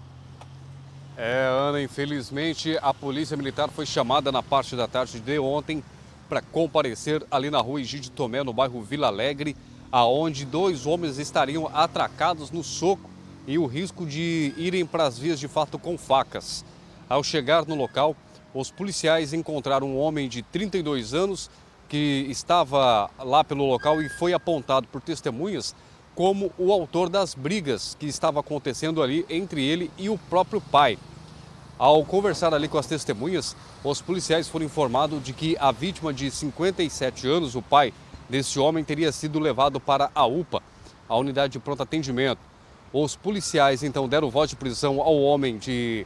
Ana, infelizmente a Polícia Militar foi chamada na parte da tarde de ontem para comparecer ali na rua Egídio Tomé, no bairro Vila Alegre, aonde 2 homens estariam atracados no soco e o risco de irem para as vias de fato com facas. Ao chegar no local, os policiais encontraram um homem de 32 anos que estava lá pelo local e foi apontado por testemunhas como o autor das brigas que estava acontecendo ali entre ele e o próprio pai. Ao conversar ali com as testemunhas, os policiais foram informados de que a vítima de 57 anos, o pai desse homem, teria sido levado para a UPA, a unidade de pronto atendimento. Os policiais então deram voz de prisão ao homem de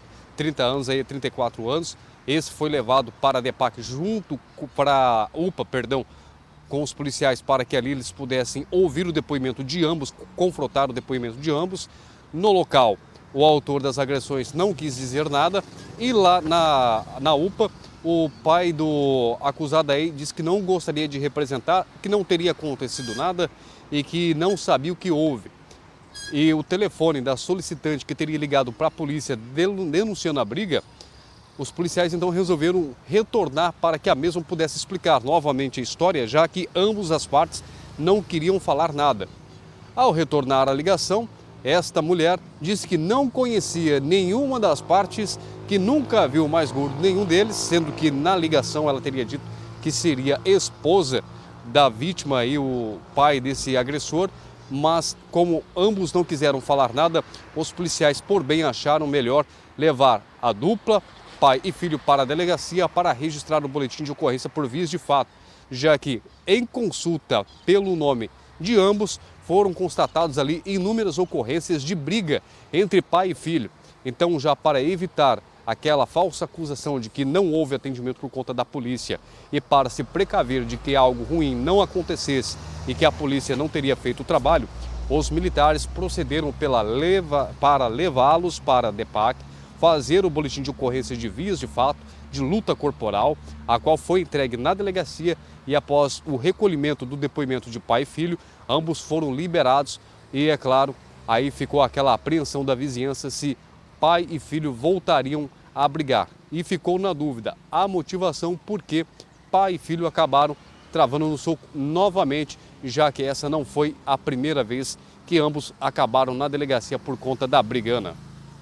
34 anos. Esse foi levado para a DEPAC para a UPA, com os policiais, para que ali eles pudessem ouvir o depoimento de ambos, confrontar o depoimento de ambos. No local, o autor das agressões não quis dizer nada e lá na UPA, o pai do acusado aí disse que não gostaria de representar, que não teria acontecido nada e que não sabia o que houve. E o telefone da solicitante que teria ligado para a polícia denunciando a briga, os policiais então resolveram retornar para que a mesma pudesse explicar novamente a história, já que ambas as partes não queriam falar nada. Ao retornar a ligação, esta mulher disse que não conhecia nenhuma das partes, que nunca viu mais gordo nenhum deles, sendo que na ligação ela teria dito que seria esposa da vítima e o pai desse agressor, mas como ambos não quiseram falar nada, os policiais por bem acharam melhor levar a dupla, pai e filho, para a delegacia para registrar o boletim de ocorrência por vias de fato, já que em consulta pelo nome de ambos foram constatados ali inúmeras ocorrências de briga entre pai e filho. Então, já para evitar aquela falsa acusação de que não houve atendimento por conta da polícia e para se precaver de que algo ruim não acontecesse e que a polícia não teria feito o trabalho, os militares procederam para levá-los para a DEPAC, fazer o boletim de ocorrência de vias de fato, de luta corporal, a qual foi entregue na delegacia e após o recolhimento do depoimento de pai e filho, ambos foram liberados e, é claro, aí ficou aquela apreensão da vizinhança se pai e filho voltariam a brigar. E ficou na dúvida a motivação por que pai e filho acabaram travando no soco novamente, já que essa não foi a primeira vez que ambos acabaram na delegacia por conta da brigana.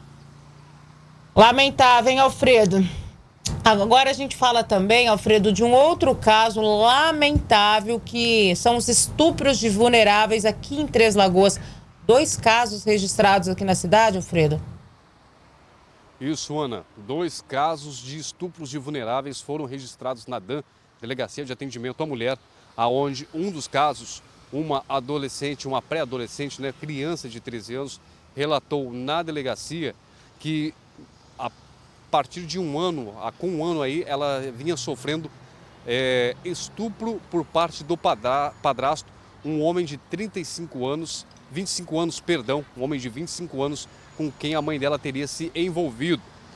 Lamentável, hein, Alfredo? Agora a gente fala também, Alfredo, de um outro caso lamentável, que são os estupros de vulneráveis aqui em Três Lagoas. 2 casos registrados aqui na cidade, Alfredo? Isso, Ana. 2 casos de estupros de vulneráveis foram registrados na DAM, Delegacia de Atendimento à Mulher, aonde um dos casos uma adolescente, uma pré-adolescente, né, criança de 13 anos, relatou na delegacia que a partir de com um ano aí, ela vinha sofrendo estupro por parte do padrasto, um homem de 25 anos, um homem de 25 anos com quem a mãe dela teria se envolvido.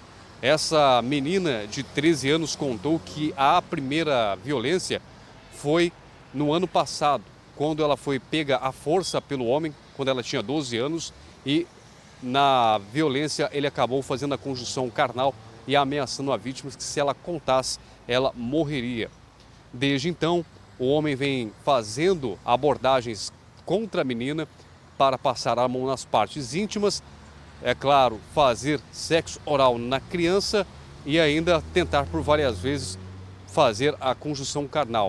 Essa menina de 13 anos contou que a primeira violência foi no ano passado, quando ela foi pega à força pelo homem, quando ela tinha 12 anos, e na violência ele acabou fazendo a conjunção carnal e ameaçando a vítima que se ela contasse, ela morreria. Desde então, o homem vem fazendo abordagens contra a menina para passar a mão nas partes íntimas, é claro, fazer sexo oral na criança e ainda tentar por várias vezes fazer a conjunção carnal.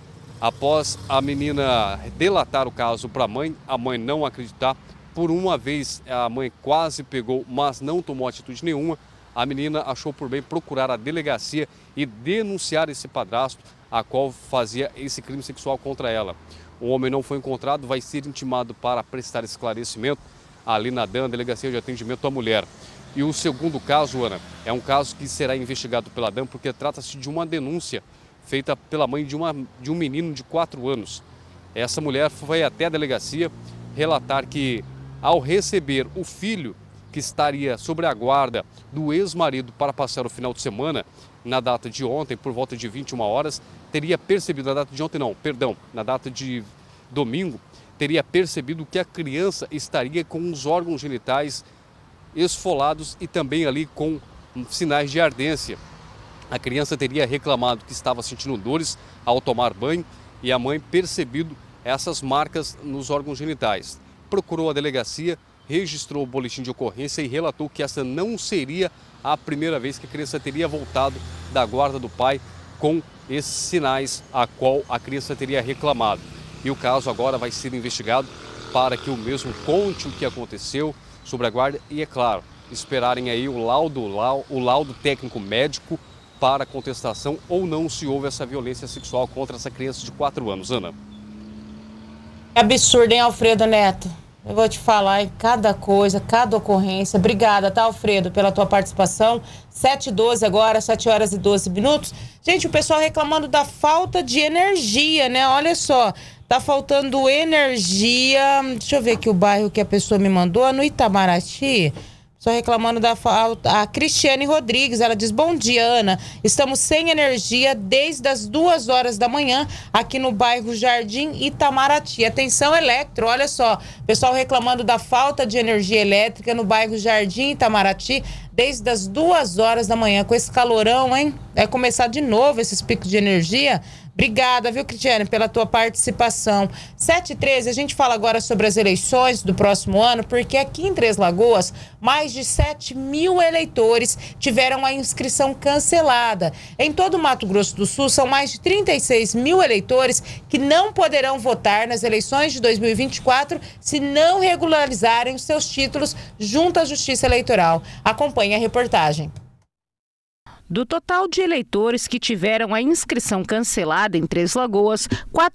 Após a menina delatar o caso para a mãe não acreditar, por uma vez a mãe quase pegou, mas não tomou atitude nenhuma, a menina achou por bem procurar a delegacia e denunciar esse padrasto, a qual fazia esse crime sexual contra ela. O homem não foi encontrado, vai ser intimado para prestar esclarecimento ali na DAN, Delegacia de Atendimento à Mulher. E o segundo caso, Ana, é um caso que será investigado pela DAN porque trata-se de uma denúncia feita pela mãe de um menino de 4 anos. Essa mulher foi até a delegacia relatar que, ao receber o filho que estaria sob a guarda do ex-marido para passar o final de semana, na data de ontem, por volta de 21 horas, teria percebido, na data de domingo, teria percebido que a criança estaria com os órgãos genitais esfolados e também ali com sinais de ardência. A criança teria reclamado que estava sentindo dores ao tomar banho e a mãe percebido essas marcas nos órgãos genitais. Procurou a delegacia, registrou o boletim de ocorrência e relatou que essa não seria a primeira vez que a criança teria voltado da guarda do pai com esses sinais a qual a criança teria reclamado. E o caso agora vai ser investigado para que o mesmo conte o que aconteceu sobre a guarda e, é claro, esperarem aí o laudo técnico médico para contestação ou não se houve essa violência sexual contra essa criança de 4 anos. Ana. É absurdo, hein, Alfredo Neto? Eu vou te falar em cada coisa, cada ocorrência. Obrigada, tá, Alfredo, pela tua participação. 7h12 agora, 7h12. Gente, o pessoal reclamando da falta de energia, né? Olha só, tá faltando energia. Deixa eu ver aqui o bairro que a pessoa me mandou, no Itamaraty. Só reclamando da falta. A Cristiane Rodrigues, ela diz: bom dia, Ana. Estamos sem energia desde as 2 horas da manhã aqui no bairro Jardim Itamaraty. Atenção, Electro, olha só. Pessoal reclamando da falta de energia elétrica no bairro Jardim Itamaraty desde as 2 horas da manhã. Com esse calorão, hein? Vai começar de novo esses picos de energia. Obrigada, viu, Cristiane, pela tua participação. 7h13, a gente fala agora sobre as eleições do próximo ano, porque aqui em Três Lagoas, mais de 7.000 eleitores tiveram a inscrição cancelada. Em todo o Mato Grosso do Sul, são mais de 36.000 eleitores que não poderão votar nas eleições de 2024 se não regularizarem os seus títulos junto à Justiça Eleitoral. Acompanhe a reportagem. Do total de eleitores que tiveram a inscrição cancelada em Três Lagoas,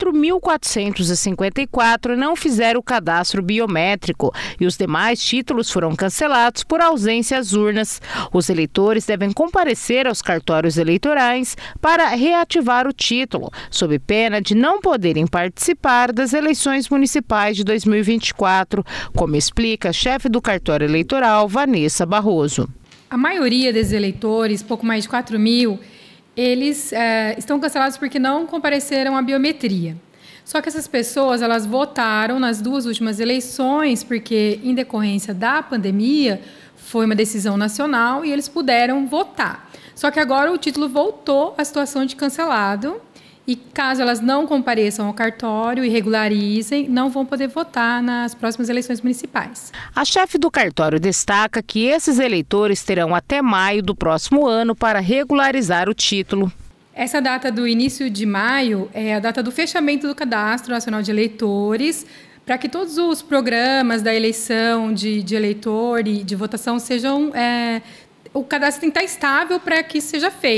4.454 não fizeram o cadastro biométrico e os demais títulos foram cancelados por ausência às urnas. Os eleitores devem comparecer aos cartórios eleitorais para reativar o título, sob pena de não poderem participar das eleições municipais de 2024, como explica a chefe do cartório eleitoral, Vanessa Barroso. A maioria desses eleitores, pouco mais de 4.000, eles estão cancelados porque não compareceram à biometria. Só que essas pessoas, elas votaram nas 2 últimas eleições, porque em decorrência da pandemia, foi uma decisão nacional e eles puderam votar. Só que agora o título voltou à situação de cancelado e caso elas não compareçam ao cartório e regularizem, não vão poder votar nas próximas eleições municipais. A chefe do cartório destaca que esses eleitores terão até maio do próximo ano para regularizar o título. Essa data do início de maio é a data do fechamento do Cadastro Nacional de Eleitores, para que todos os programas da eleição de eleitor e de votação sejam... o cadastro tem que estar estável para que isso seja feito.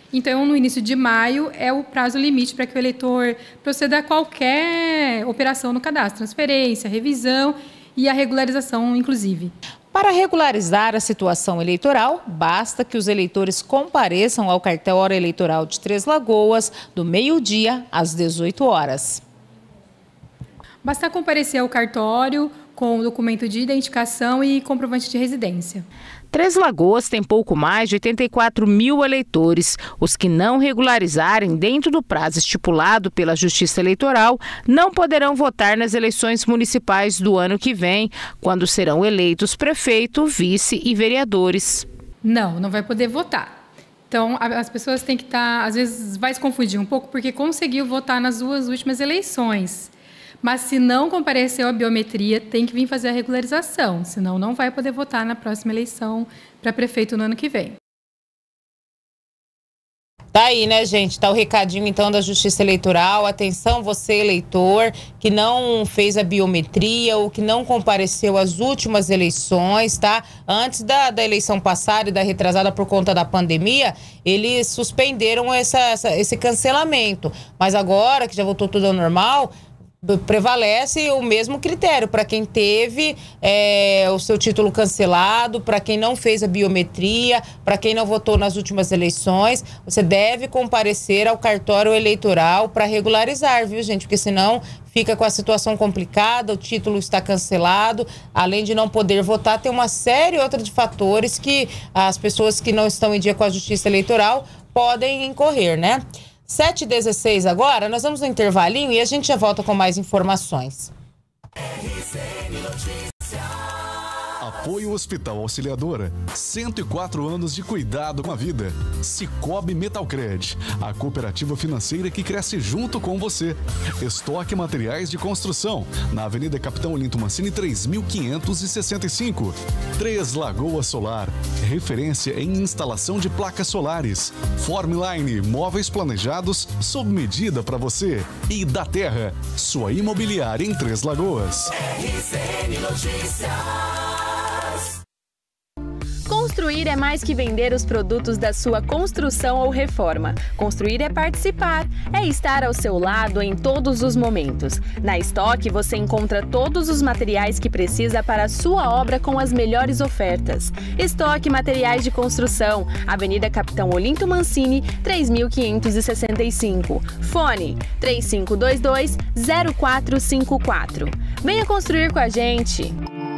Então, no início de maio é o prazo limite para que o eleitor proceda a qualquer operação no cadastro, transferência, revisão e a regularização, inclusive. Para regularizar a situação eleitoral, basta que os eleitores compareçam ao cartório eleitoral de Três Lagoas do meio-dia às 18 horas. Basta comparecer ao cartório com o documento de identificação e comprovante de residência. Três Lagoas tem pouco mais de 84 mil eleitores. Os que não regularizarem dentro do prazo estipulado pela Justiça Eleitoral não poderão votar nas eleições municipais do ano que vem, quando serão eleitos prefeito, vice e vereadores. Não vai poder votar. Então, as pessoas têm que estar, às vezes vai se confundir um pouco, porque conseguiu votar nas 2 últimas eleições. Mas se não compareceu à biometria, tem que vir fazer a regularização, senão não vai poder votar na próxima eleição para prefeito no ano que vem. Tá aí, né, gente? Tá o recadinho, então, da Justiça Eleitoral. Atenção, você, eleitor, que não fez a biometria ou que não compareceu às últimas eleições, tá? Antes da eleição passada e da retrasada por conta da pandemia, eles suspenderam esse cancelamento. Mas agora, que já voltou tudo ao normal, prevalece o mesmo critério para quem teve o seu título cancelado, para quem não fez a biometria, para quem não votou nas últimas eleições. Você deve comparecer ao cartório eleitoral para regularizar, viu, gente? Porque senão fica com a situação complicada, o título está cancelado, além de não poder votar, tem uma série outra de fatores que as pessoas que não estão em dia com a Justiça Eleitoral podem incorrer, né? 7h16 agora, nós vamos no intervalinho e a gente já volta com mais informações. Apoio Hospital Auxiliadora. 104 anos de cuidado com a vida. Cicobi Metalcred, a cooperativa financeira que cresce junto com você. Estoque Materiais de Construção, na Avenida Capitão Olinto Mancini 3565. Três Lagoas Solar, referência em instalação de placas solares. Formline, móveis planejados sob medida para você. E da Terra, sua imobiliária em Três Lagoas. RCN Notícias. Construir é mais que vender os produtos da sua construção ou reforma. Construir é participar, é estar ao seu lado em todos os momentos. Na Estoque você encontra todos os materiais que precisa para a sua obra com as melhores ofertas. Estoque Materiais de Construção, Avenida Capitão Olinto Mancini, 3565. Fone 3522-0454. Venha construir com a gente!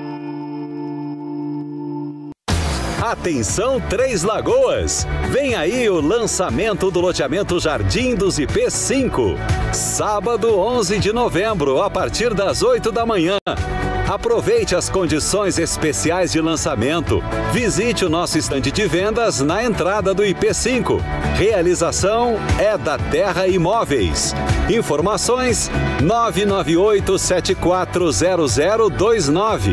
Atenção Três Lagoas! Vem aí o lançamento do loteamento Jardim dos IP5. Sábado 11 de novembro, a partir das 8 da manhã. Aproveite as condições especiais de lançamento. Visite o nosso estande de vendas na entrada do IP5. Realização é da Terra Imóveis. Informações 998740029.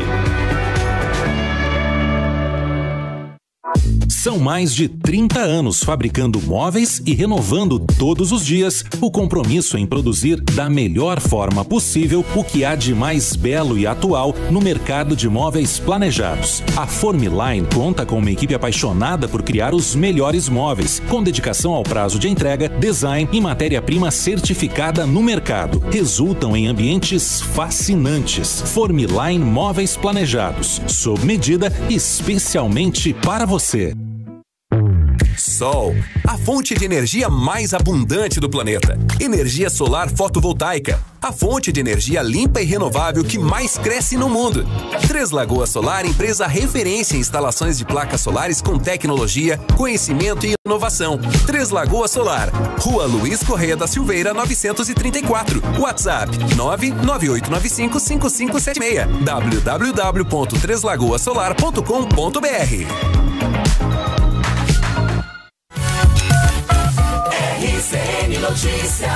São mais de 30 anos fabricando móveis e renovando todos os dias o compromisso em produzir da melhor forma possível o que há de mais belo e atual no mercado de móveis planejados. A Formline conta com uma equipe apaixonada por criar os melhores móveis, com dedicação ao prazo de entrega, design e matéria-prima certificada no mercado. Resultam em ambientes fascinantes. Formline Móveis Planejados, sob medida especialmente para você. Sol, a fonte de energia mais abundante do planeta. Energia solar fotovoltaica, a fonte de energia limpa e renovável que mais cresce no mundo. Três Lagoas Solar, empresa referência em instalações de placas solares com tecnologia, conhecimento e inovação. Três Lagoas Solar, Rua Luiz Correia da Silveira, 934. WhatsApp 998955576. www.treslagoasolar.com.br. RCN Notícias.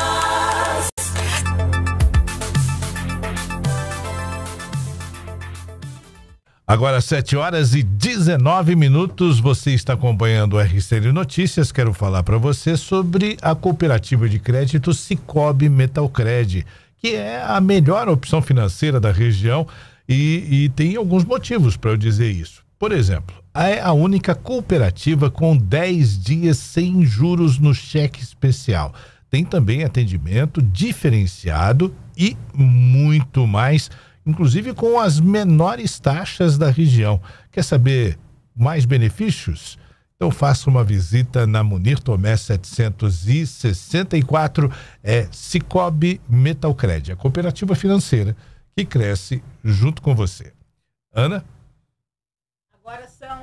Agora 7h19, você está acompanhando o RCN Notícias. Quero falar para você sobre a cooperativa de crédito Cicobi Metalcred, que é a melhor opção financeira da região e tem alguns motivos para eu dizer isso. Por exemplo, é a única cooperativa com 10 dias sem juros no cheque especial. Tem também atendimento diferenciado e muito mais, inclusive com as menores taxas da região. Quer saber mais benefícios? Então faça uma visita na Munir Tomé 764, Cicobi Metalcred, a cooperativa financeira que cresce junto com você. Ana? Agora são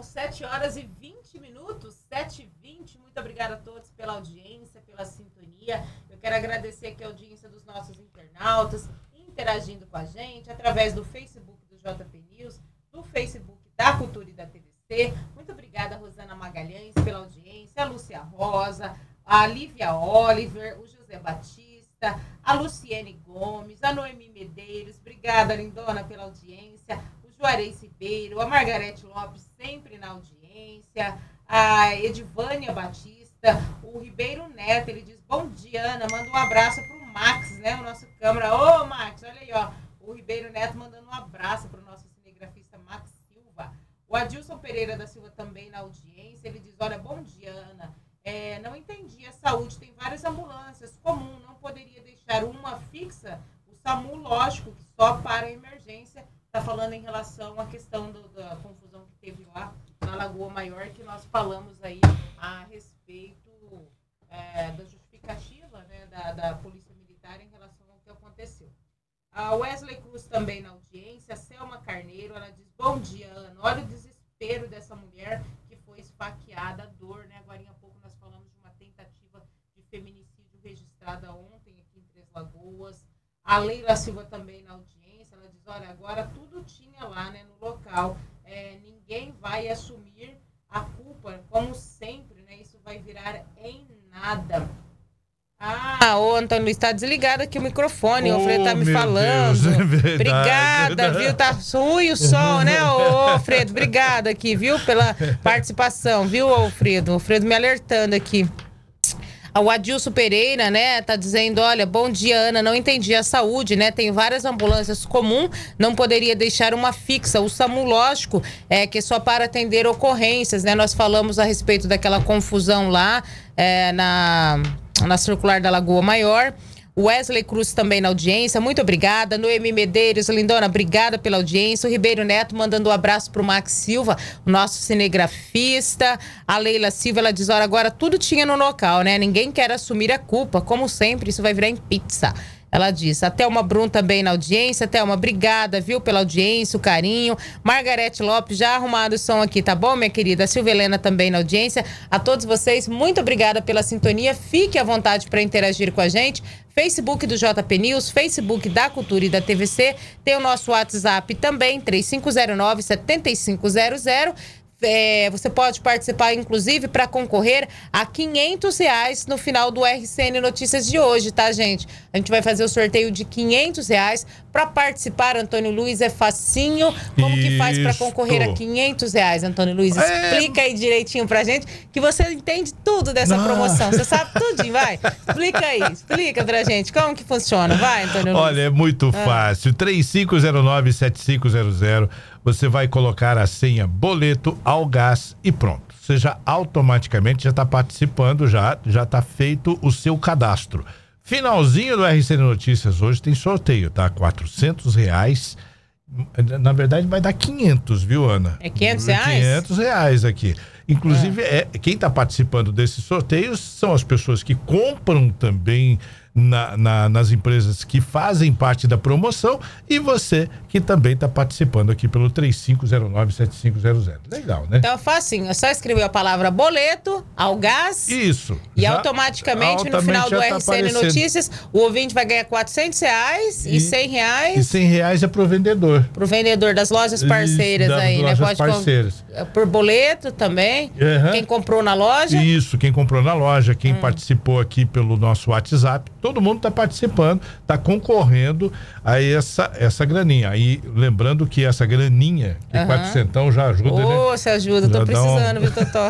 7h20, 7h20. Muito obrigada a todos pela audiência, pela sintonia. Eu quero agradecer aqui a audiência dos nossos internautas, interagindo com a gente através do Facebook do JP News, do Facebook da Cultura e da TVC. Muito obrigada, Rosana Magalhães, pela audiência, a Lúcia Rosa, a Lívia Oliver, o José Batista, a Luciene Gomes, a Noemi Medeiros. Obrigada, lindona, pela audiência. O Juarez Ribeiro, a Margarete Lopes, sempre na audiência, a Edivânia Batista, o Ribeiro Neto, ele diz, bom dia, Ana, manda um abraço pro Max, né, o nosso câmera. Ô, Max, olha aí, ó, o Ribeiro Neto mandando um abraço pro nosso cinegrafista Max Silva. O Adilson Pereira da Silva também na audiência, ele diz, olha, bom dia, Ana, não entendi, a saúde tem várias ambulâncias, comum, não poderia deixar uma fixa, o SAMU, lógico, que só para emergência. Está falando em relação à questão da confusão que teve lá na Lagoa Maior, que nós falamos aí a respeito da justificativa, né, da Polícia Militar em relação ao que aconteceu. A Wesley Cruz também na audiência, a Selma Carneiro, ela diz, bom dia, Ana, olha o desespero dessa mulher que foi esfaqueada, a dor, né? Agora há pouco nós falamos de uma tentativa de feminicídio registrada ontem aqui em Três Lagoas. A Leila Silva também na audiência, ela diz, olha, agora tudo tinha lá, né, no local, ninguém vai assumir a culpa, como sempre, né, isso vai virar em nada. O Antônio Luiz está desligado aqui o microfone, o Alfredo tá me falando. Deus, é obrigada, viu? Tá ruim o som, né, Alfredo? Obrigada aqui, viu, pela participação, viu, Alfredo? O Alfredo me alertando aqui. O Adilson Pereira, né, tá dizendo, olha, bom dia, Ana, não entendi a saúde, né, tem várias ambulâncias comum, não poderia deixar uma fixa, o SAMU, lógico, que é só para atender ocorrências, né, nós falamos a respeito daquela confusão lá, na circular da Lagoa Maior. Wesley Cruz também na audiência, muito obrigada. Noemi Medeiros, lindona, obrigada pela audiência. O Ribeiro Neto mandando um abraço pro Max Silva, o nosso cinegrafista. A Leila Silva, ela diz, olha, agora tudo tinha no local, né? Ninguém quer assumir a culpa, como sempre, isso vai virar em pizza. Ela diz, a Thelma Brum também na audiência. Thelma, obrigada, viu, pela audiência, o carinho. Margarete Lopes, já arrumado o som aqui, tá bom, minha querida? A Silvia Helena também na audiência. A todos vocês, muito obrigada pela sintonia. Fique à vontade para interagir com a gente. Facebook do JP News, Facebook da Cultura e da TVC. Tem o nosso WhatsApp também, 3509-7500. Você pode participar, inclusive, para concorrer a R$500 no final do RCN Notícias de hoje, tá, gente? A gente vai fazer o sorteio de R$500. Para participar, Antônio Luiz, é facinho. Como que faz para concorrer a R$500, Antônio Luiz? Explica aí direitinho pra gente, que você entende tudo dessa promoção. Você sabe tudinho, vai? Explica aí, explica pra gente. Como que funciona? Vai, Antônio Luiz. Olha, é muito fácil. 3509-7500. Você vai colocar a senha boleto ao gás e pronto. Você já automaticamente já está participando, já está feito o seu cadastro. Finalzinho do RCN Notícias hoje tem sorteio, tá? R$400. Na verdade vai dar 500, viu, Ana? É R$500? R$500 aqui. Inclusive, quem está participando desses sorteios são as pessoas que compram também nas empresas que fazem parte da promoção, e você que também está participando aqui pelo 3509-7500. Legal, né? Então é facinho, é só escrever a palavra boleto ao gás. Isso. E automaticamente no final do RCN Notícias, o ouvinte vai ganhar R$400 e R$100. E R$100 é pro vendedor. Pro vendedor das lojas parceiras aí, né? Pode parceiras. Por boleto também. Quem comprou na loja. Isso, quem comprou na loja, quem participou aqui pelo nosso WhatsApp. Todo mundo está participando, está concorrendo a essa graninha. Aí, lembrando que essa graninha, que R$400 já ajuda, né? Você ajuda, tô precisando, viu, Totó?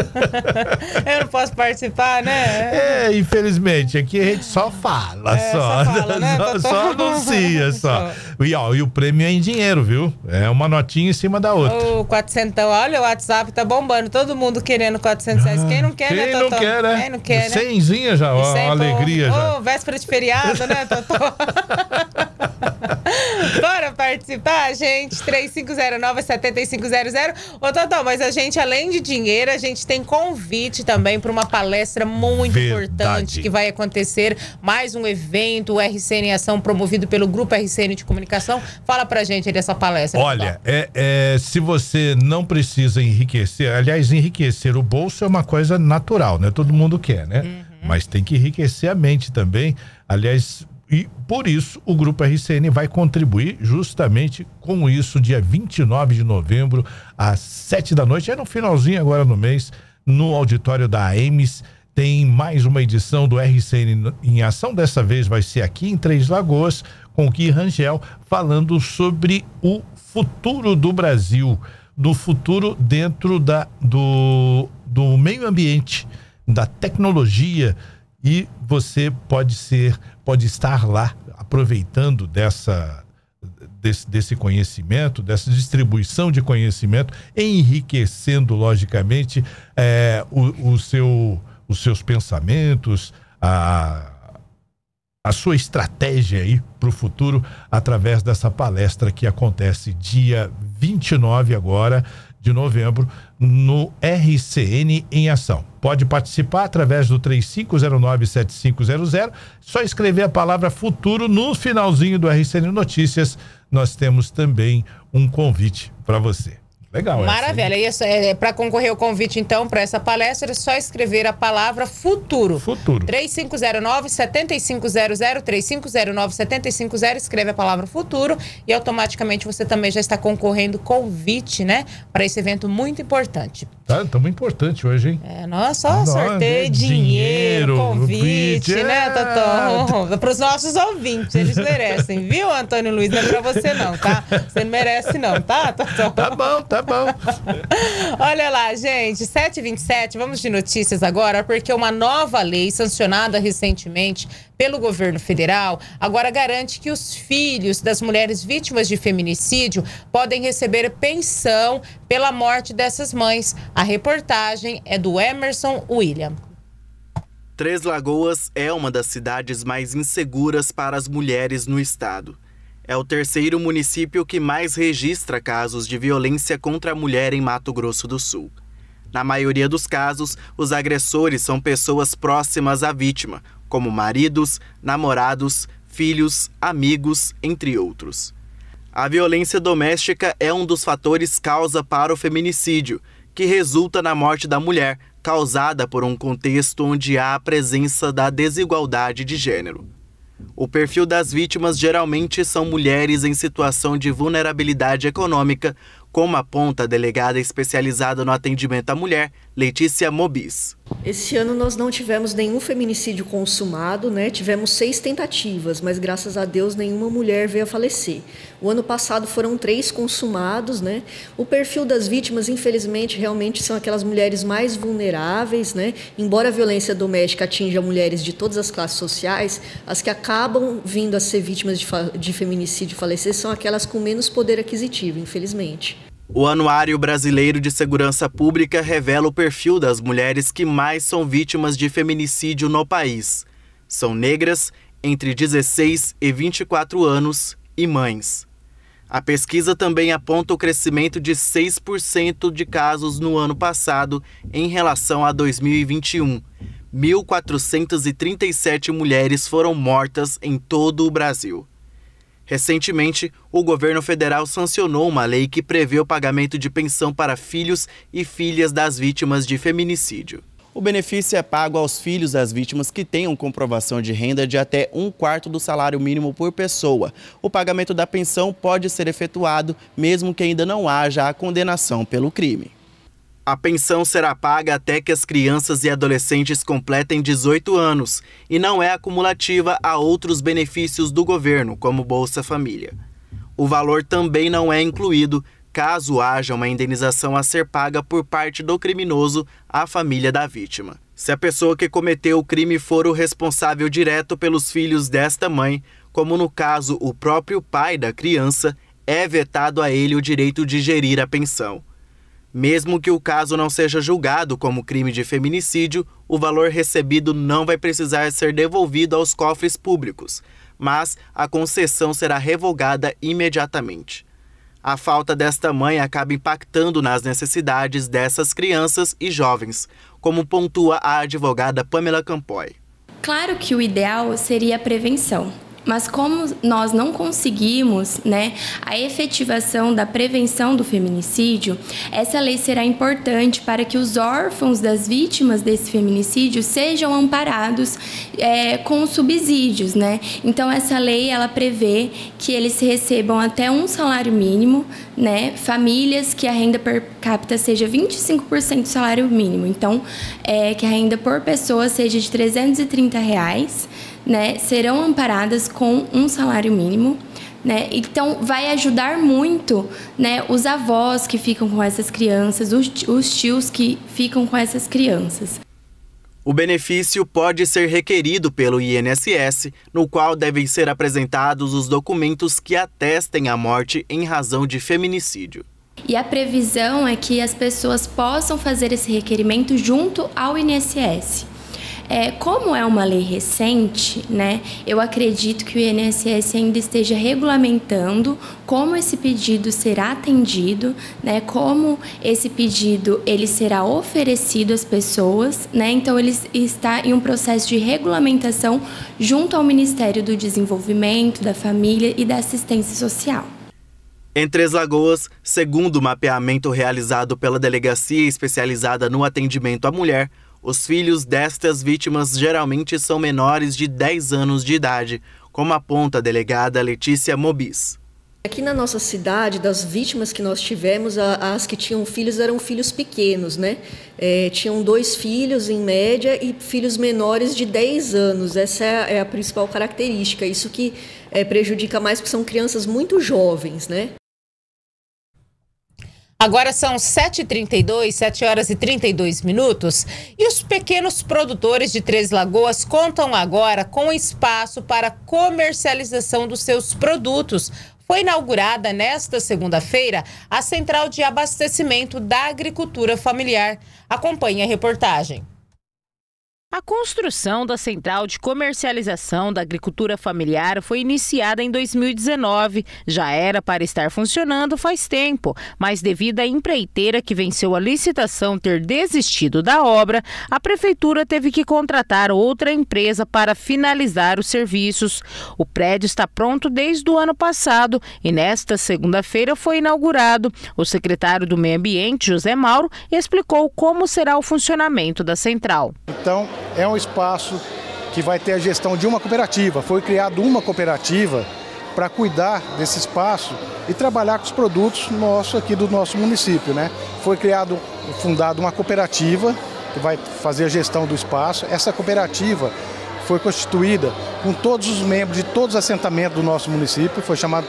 Eu não posso participar, né? Infelizmente, aqui a gente só fala, só fala, né, só anuncia, só. E o prêmio é em dinheiro, viu? É uma notinha em cima da outra. O 400, olha, o WhatsApp tá bombando. Todo mundo querendo 400 reais. Quem não quer, né, Totó? Quem não quer, né? 100zinha já, ó, uma alegria já. Véspera de feriado, né, Totó? Bora participar, gente? 3509-7500. Ô, Totó, mas a gente, além de dinheiro, a gente tem convite também para uma palestra muito importante que vai acontecer. Mais um evento, o RCN em Ação, promovido pelo Grupo RCN de Comunicação. Fala pra gente aí dessa palestra. Olha, se você não precisa enriquecer, aliás, enriquecer o bolso é uma coisa natural, né? Todo mundo quer, né? Mas tem que enriquecer a mente também. Aliás, e por isso o Grupo RCN vai contribuir justamente com isso, dia 29 de novembro, às 7 da noite, no finalzinho agora no mês, no auditório da AEMS, tem mais uma edição do RCN em Ação. Dessa vez vai ser aqui em Três Lagoas, com o Gui Rangel, falando sobre o futuro do Brasil, do futuro dentro do meio ambiente, da tecnologia, e você pode estar lá aproveitando desse conhecimento, dessa distribuição de conhecimento, enriquecendo logicamente os seus pensamentos, a sua estratégia aí para o futuro, através dessa palestra que acontece dia 29 agora de novembro no RCN em Ação. Pode participar através do 3509-7500, só escrever a palavra futuro no finalzinho do RCN Notícias. Nós temos também um convite para você. Legal. Maravilha. Isso para concorrer ao convite, então, para essa palestra, é só escrever a palavra futuro. Futuro. 3509-7500, 3509-7500, escreve a palavra futuro e automaticamente você também já está concorrendo convite, né? Para esse evento muito importante. Tá muito importante hoje, hein? Sorteio, dinheiro, convite, né, Totó? Para os nossos ouvintes, eles merecem, viu, Antônio Luiz? Não é para você não, tá? Você não merece não, tá, Totó? Tá bom. Olha lá, gente, 7h27, vamos de notícias agora, porque uma nova lei sancionada recentemente pelo governo federal agora garante que os filhos das mulheres vítimas de feminicídio podem receber pensão pela morte dessas mães. A reportagem é do Emerson William. Três Lagoas é uma das cidades mais inseguras para as mulheres no estado. É o terceiro município que mais registra casos de violência contra a mulher em Mato Grosso do Sul. Na maioria dos casos, os agressores são pessoas próximas à vítima, como maridos, namorados, filhos, amigos, entre outros. A violência doméstica é um dos fatores causa para o feminicídio, que resulta na morte da mulher, causada por um contexto onde há a presença da desigualdade de gênero. O perfil das vítimas geralmente são mulheres em situação de vulnerabilidade econômica, como aponta a delegada especializada no atendimento à mulher, Letícia Mobis. Esse ano nós não tivemos nenhum feminicídio consumado, né? Tivemos 6 tentativas, mas graças a Deus nenhuma mulher veio a falecer. O ano passado foram 3 consumados, né? O perfil das vítimas, infelizmente, realmente são aquelas mulheres mais vulneráveis, né? Embora a violência doméstica atinja mulheres de todas as classes sociais, as que acabam vindo a ser vítimas de feminicídio e falecer são aquelas com menos poder aquisitivo, infelizmente. O Anuário Brasileiro de Segurança Pública revela o perfil das mulheres que mais são vítimas de feminicídio no país. São negras, entre 16 e 24 anos e mães. A pesquisa também aponta o crescimento de 6% de casos no ano passado em relação a 2021. 1.437 mulheres foram mortas em todo o Brasil. Recentemente, o governo federal sancionou uma lei que prevê o pagamento de pensão para filhos e filhas das vítimas de feminicídio. O benefício é pago aos filhos das vítimas que tenham comprovação de renda de até 1/4 do salário mínimo por pessoa. O pagamento da pensão pode ser efetuado mesmo que ainda não haja a condenação pelo crime. A pensão será paga até que as crianças e adolescentes completem 18 anos e não é acumulativa a outros benefícios do governo, como Bolsa Família. O valor também não é incluído caso haja uma indenização a ser paga por parte do criminoso à família da vítima. Se a pessoa que cometeu o crime for o responsável direto pelos filhos desta mãe, como no caso o próprio pai da criança, é vetado a ele o direito de gerir a pensão. Mesmo que o caso não seja julgado como crime de feminicídio, o valor recebido não vai precisar ser devolvido aos cofres públicos, mas a concessão será revogada imediatamente. A falta desta mãe acaba impactando nas necessidades dessas crianças e jovens, como pontua a advogada Pamela Campoy. Claro que o ideal seria a prevenção. Mas como nós não conseguimos, a efetivação da prevenção do feminicídio, essa lei será importante para que os órfãos das vítimas desse feminicídio sejam amparados com subsídios, Então essa lei ela prevê que eles recebam até um salário mínimo, famílias que a renda per capita seja 25% do salário mínimo. Então que a renda por pessoa seja de R$330. Serão amparadas com um salário mínimo, Então vai ajudar muito, os avós que ficam com essas crianças, os tios que ficam com essas crianças. O benefício pode ser requerido pelo INSS, no qual devem ser apresentados os documentos que atestem a morte em razão de feminicídio. E a previsão é que as pessoas possam fazer esse requerimento junto ao INSS. Como é uma lei recente, eu acredito que o INSS ainda esteja regulamentando como esse pedido será atendido, como esse pedido ele será oferecido às pessoas, Então ele está em um processo de regulamentação junto ao Ministério do Desenvolvimento, da Família e da Assistência Social. Em Três Lagoas, segundo o mapeamento realizado pela Delegacia Especializada no Atendimento à Mulher, os filhos destas vítimas geralmente são menores de 10 anos de idade, como aponta a delegada Letícia Mobis. Aqui na nossa cidade, das vítimas que nós tivemos, as que tinham filhos eram filhos pequenos, tinham 2 filhos em média e filhos menores de 10 anos. Essa é a principal característica. Isso que prejudica mais porque são crianças muito jovens, Agora são 7h32, 7h32, e os pequenos produtores de Três Lagoas contam agora com espaço para comercialização dos seus produtos. Foi inaugurada nesta segunda-feira a Central de Abastecimento da Agricultura Familiar. Acompanhe a reportagem. A construção da Central de Comercialização da Agricultura Familiar foi iniciada em 2019. Já era para estar funcionando faz tempo, mas devido à empreiteira que venceu a licitação ter desistido da obra, a Prefeitura teve que contratar outra empresa para finalizar os serviços. O prédio está pronto desde o ano passado e nesta segunda-feira foi inaugurado. O secretário do Meio Ambiente, José Mauro, explicou como será o funcionamento da central. Então, é um espaço que vai ter a gestão de uma cooperativa. Foi criada uma cooperativa para cuidar desse espaço e trabalhar com os produtos nossos aqui do nosso município, Foi fundada uma cooperativa que vai fazer a gestão do espaço. Essa cooperativa foi constituída com todos os membros de todos os assentamentos do nosso município. Foi chamado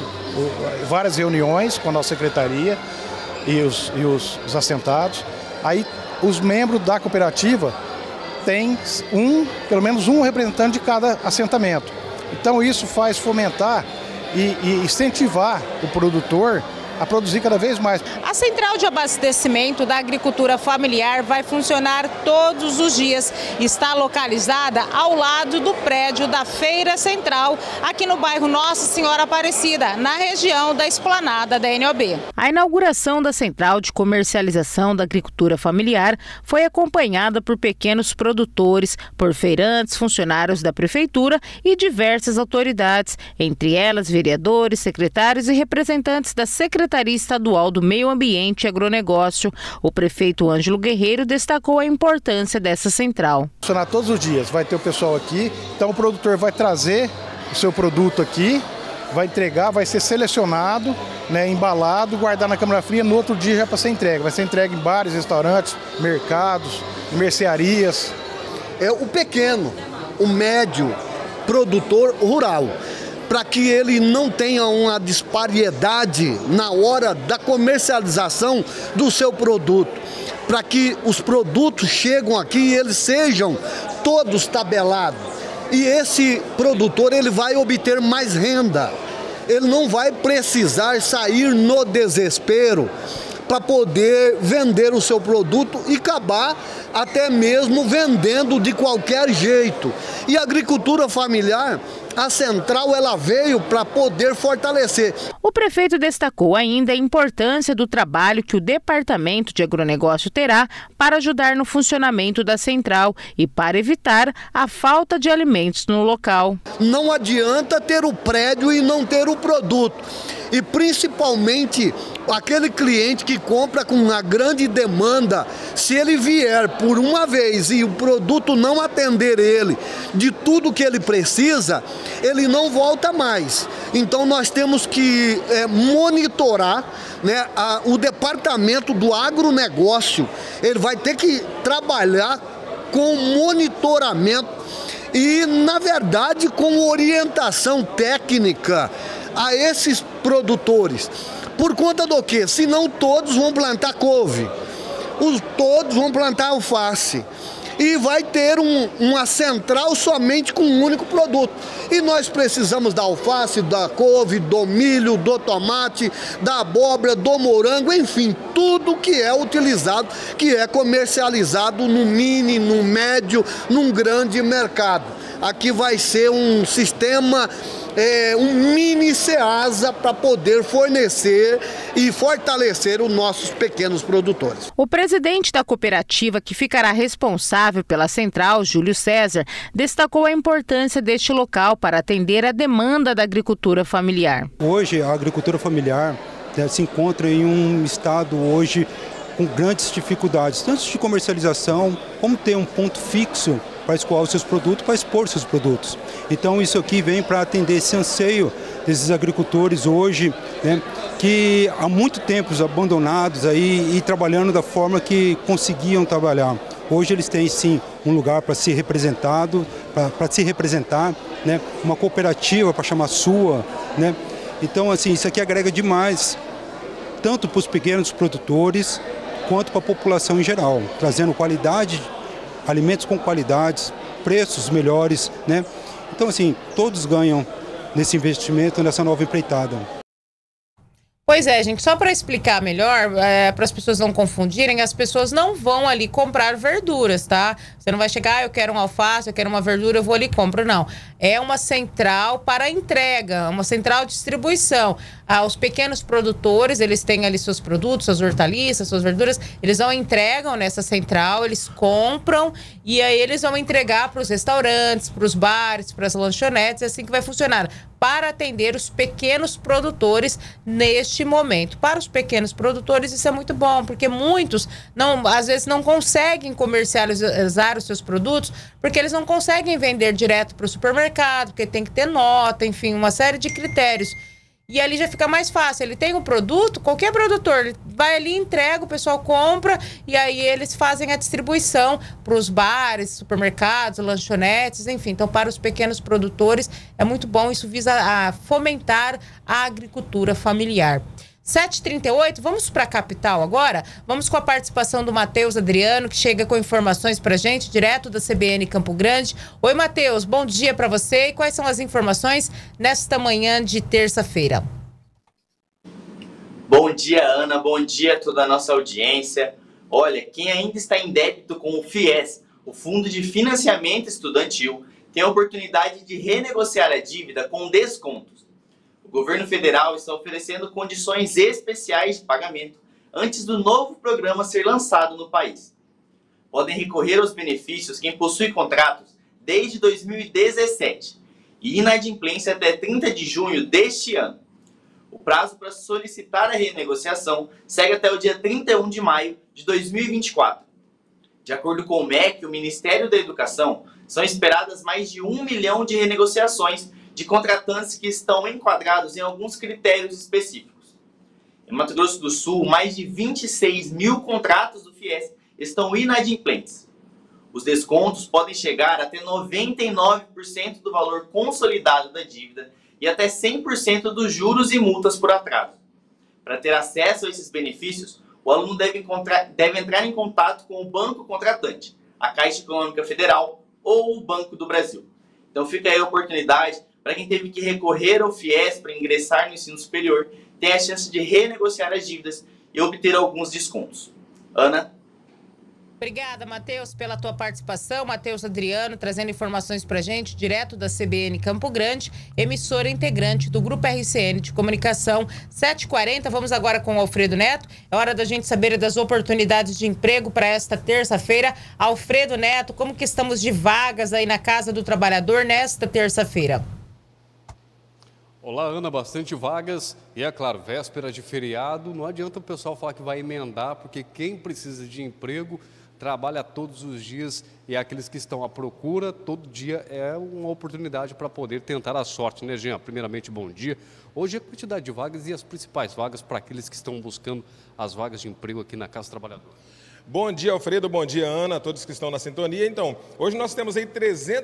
várias reuniões com a nossa secretaria e os assentados. Aí os membros da cooperativa tem pelo menos um representante de cada assentamento. Então isso faz fomentar e incentivar o produtor a produzir cada vez mais. A Central de Abastecimento da Agricultura Familiar vai funcionar todos os dias. Está localizada ao lado do prédio da Feira Central, aqui no bairro Nossa Senhora Aparecida, na região da Esplanada da NOB. A inauguração da Central de Comercialização da Agricultura Familiar foi acompanhada por pequenos produtores, por feirantes, funcionários da Prefeitura e diversas autoridades, entre elas vereadores, secretários e representantes da Secretaria Estadual do Meio Ambiente e Agronegócio. O prefeito Ângelo Guerreiro destacou a importância dessa central. Funcionar todos os dias, vai ter o pessoal aqui, então o produtor vai trazer o seu produto aqui, vai entregar, vai ser selecionado, embalado, guardar na câmara fria, no outro dia já para ser entregue. Vai ser entregue em bares, restaurantes, mercados, mercearias. É o pequeno, o médio produtor rural, para que ele não tenha uma disparidade na hora da comercialização do seu produto, para que os produtos cheguem aqui e eles sejam todos tabelados. E esse produtor ele vai obter mais renda. Ele não vai precisar sair no desespero para poder vender o seu produto e acabar até mesmo vendendo de qualquer jeito. E a agricultura familiar, a central, ela veio para poder fortalecer. O prefeito destacou ainda a importância do trabalho que o Departamento de Agronegócio terá para ajudar no funcionamento da central e para evitar a falta de alimentos no local. Não adianta ter o prédio e não ter o produto. E principalmente aquele cliente que compra com uma grande demanda, se ele vier por uma vez e o produto não atender ele de tudo que ele precisa, ele não volta mais. Então nós temos que monitorar, né, o departamento do agronegócio, ele vai ter que trabalhar com monitoramento e, na verdade, com orientação técnica a esses produtores. Por conta do quê? Senão todos vão plantar couve, todos vão plantar alface. E vai ter uma central somente com um único produto. E nós precisamos da alface, da couve, do milho, do tomate, da abóbora, do morango, enfim, tudo que é utilizado, que é comercializado no mini, no médio, num grande mercado. Aqui vai ser um sistema, um mini Ceasa para poder fornecer e fortalecer os nossos pequenos produtores. O presidente da cooperativa, que ficará responsável pela central, Júlio César, destacou a importância deste local para atender a demanda da agricultura familiar. Hoje, a agricultura familiar se encontra em um estado hoje com grandes dificuldades, tanto de comercialização, como ter um ponto fixo para escoar os seus produtos, para expor seus produtos. Então isso aqui vem para atender esse anseio desses agricultores hoje, né, que há muito tempo abandonados aí e trabalhando da forma que conseguiam trabalhar. Hoje eles têm sim um lugar para se representado, para se representar, né, uma cooperativa para chamar sua, né. Então assim, isso aqui agrega demais, tanto para os pequenos produtores quanto para a população em geral, trazendo qualidade, alimentos com qualidades, preços melhores, né? Então, assim, todos ganham nesse investimento, nessa nova empreitada. Pois é, gente, só para explicar melhor, para as pessoas não confundirem, as pessoas não vão ali comprar verduras, tá? Você não vai chegar, eu quero um alface, eu quero uma verdura, eu vou ali e compro, não. É uma central para entrega, uma central de distribuição. Os pequenos produtores, eles têm ali seus produtos, suas hortaliças, suas verduras, eles vão entregam nessa central, eles compram e aí eles vão entregar para os restaurantes, para os bares, para as lanchonetes, é assim que vai funcionar, para atender os pequenos produtores neste momento. Para os pequenos produtores isso é muito bom, porque muitos às vezes não conseguem comercializar os seus produtos, porque eles não conseguem vender direto para o supermercado, porque tem que ter nota, enfim, uma série de critérios. E ali já fica mais fácil. Ele tem um produto, qualquer produtor, ele vai ali, entrega, o pessoal compra e aí eles fazem a distribuição para os bares, supermercados, lanchonetes, enfim. Então, para os pequenos produtores é muito bom. Isso visa a fomentar a agricultura familiar. 7h38, vamos para a capital agora? Vamos com a participação do Matheus Adriano, que chega com informações para a gente, direto da CBN Campo Grande. Oi, Matheus, bom dia para você. E quais são as informações nesta manhã de terça-feira? Bom dia, Ana. Bom dia a toda a nossa audiência. Olha, quem ainda está em débito com o FIES, o Fundo de Financiamento Estudantil, tem a oportunidade de renegociar a dívida com descontos. O governo federal está oferecendo condições especiais de pagamento antes do novo programa ser lançado no país. Podem recorrer aos benefícios quem possui contratos desde 2017 e inadimplência até 30 de junho deste ano. O prazo para solicitar a renegociação segue até o dia 31 de maio de 2024. De acordo com o MEC, o Ministério da Educação, são esperadas mais de 1 milhão de renegociações de contratantes que estão enquadrados em alguns critérios específicos. Em Mato Grosso do Sul, mais de 26 mil contratos do FIES estão inadimplentes. Os descontos podem chegar até 99% do valor consolidado da dívida e até 100% dos juros e multas por atraso. Para ter acesso a esses benefícios, o aluno deve entrar em contato com o banco contratante, a Caixa Econômica Federal ou o Banco do Brasil. Então fica aí a oportunidade para quem teve que recorrer ao FIES para ingressar no ensino superior, tem a chance de renegociar as dívidas e obter alguns descontos. Ana? Obrigada, Matheus, pela tua participação. Matheus Adriano, trazendo informações pra gente, direto da CBN Campo Grande, emissora integrante do Grupo RCN de Comunicação. 7h40, vamos agora com o Alfredo Neto. É hora da gente saber das oportunidades de emprego para esta terça-feira. Alfredo Neto, como que estamos de vagas aí na Casa do Trabalhador nesta terça-feira? Olá, Ana, bastante vagas e, é claro, véspera de feriado, não adianta o pessoal falar que vai emendar, porque quem precisa de emprego trabalha todos os dias e aqueles que estão à procura, todo dia é uma oportunidade para poder tentar a sorte, né, Jean? Primeiramente, bom dia. Hoje a quantidade de vagas e as principais vagas para aqueles que estão buscando as vagas de emprego aqui na Casa do Trabalhador. Bom dia, Alfredo, bom dia, Ana, a todos que estão na sintonia. Então, hoje nós temos aí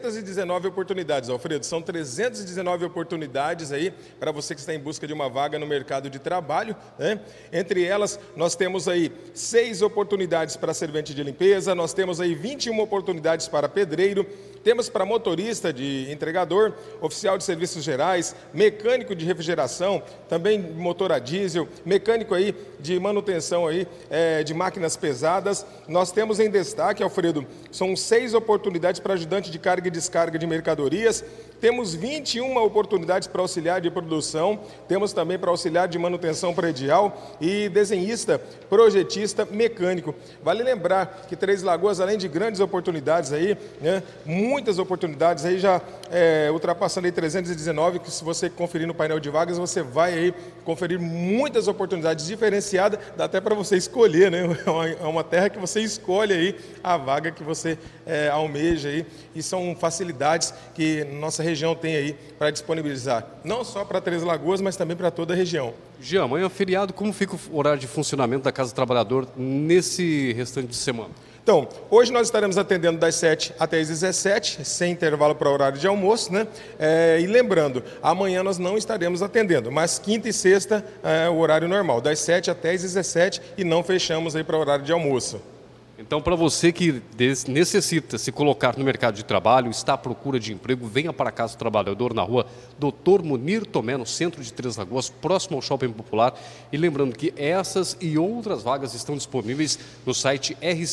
319 oportunidades, Alfredo, são 319 oportunidades aí para você que está em busca de uma vaga no mercado de trabalho, né? Entre elas, nós temos aí 6 oportunidades para servente de limpeza, nós temos aí 21 oportunidades para pedreiro, temos para motorista de entregador, oficial de serviços gerais, mecânico de refrigeração, também motor a diesel, mecânico aí de manutenção aí, de máquinas pesadas. Nós temos em destaque, Alfredo, são 6 oportunidades para ajudante de carga e descarga de mercadorias, temos 21 oportunidades para auxiliar de produção, temos também para auxiliar de manutenção predial e desenhista, projetista, mecânico. Vale lembrar que Três Lagoas, além de grandes oportunidades aí, né, muitas oportunidades aí já ultrapassando aí 319, que se você conferir no painel de vagas, você vai aí conferir muitas oportunidades diferenciadas, dá até para você escolher, né? É uma terra que você escolhe aí a vaga que você almeja aí, e são facilidades que nossa região tem aí para disponibilizar, não só para Três Lagoas, mas também para toda a região. Jean, amanhã é feriado, como fica o horário de funcionamento da Casa do Trabalhador nesse restante de semana? Então, hoje nós estaremos atendendo das 7 até as 17, sem intervalo para o horário de almoço, né? E lembrando, amanhã nós não estaremos atendendo, mas quinta e sexta é o horário normal, das 7 até as 17, e não fechamos aí para o horário de almoço. Então, para você que necessita se colocar no mercado de trabalho, está à procura de emprego, venha para a Casa do Trabalhador, na rua Dr. Munir Tomé, no centro de Três Lagoas, próximo ao Shopping Popular. E lembrando que essas e outras vagas estão disponíveis no site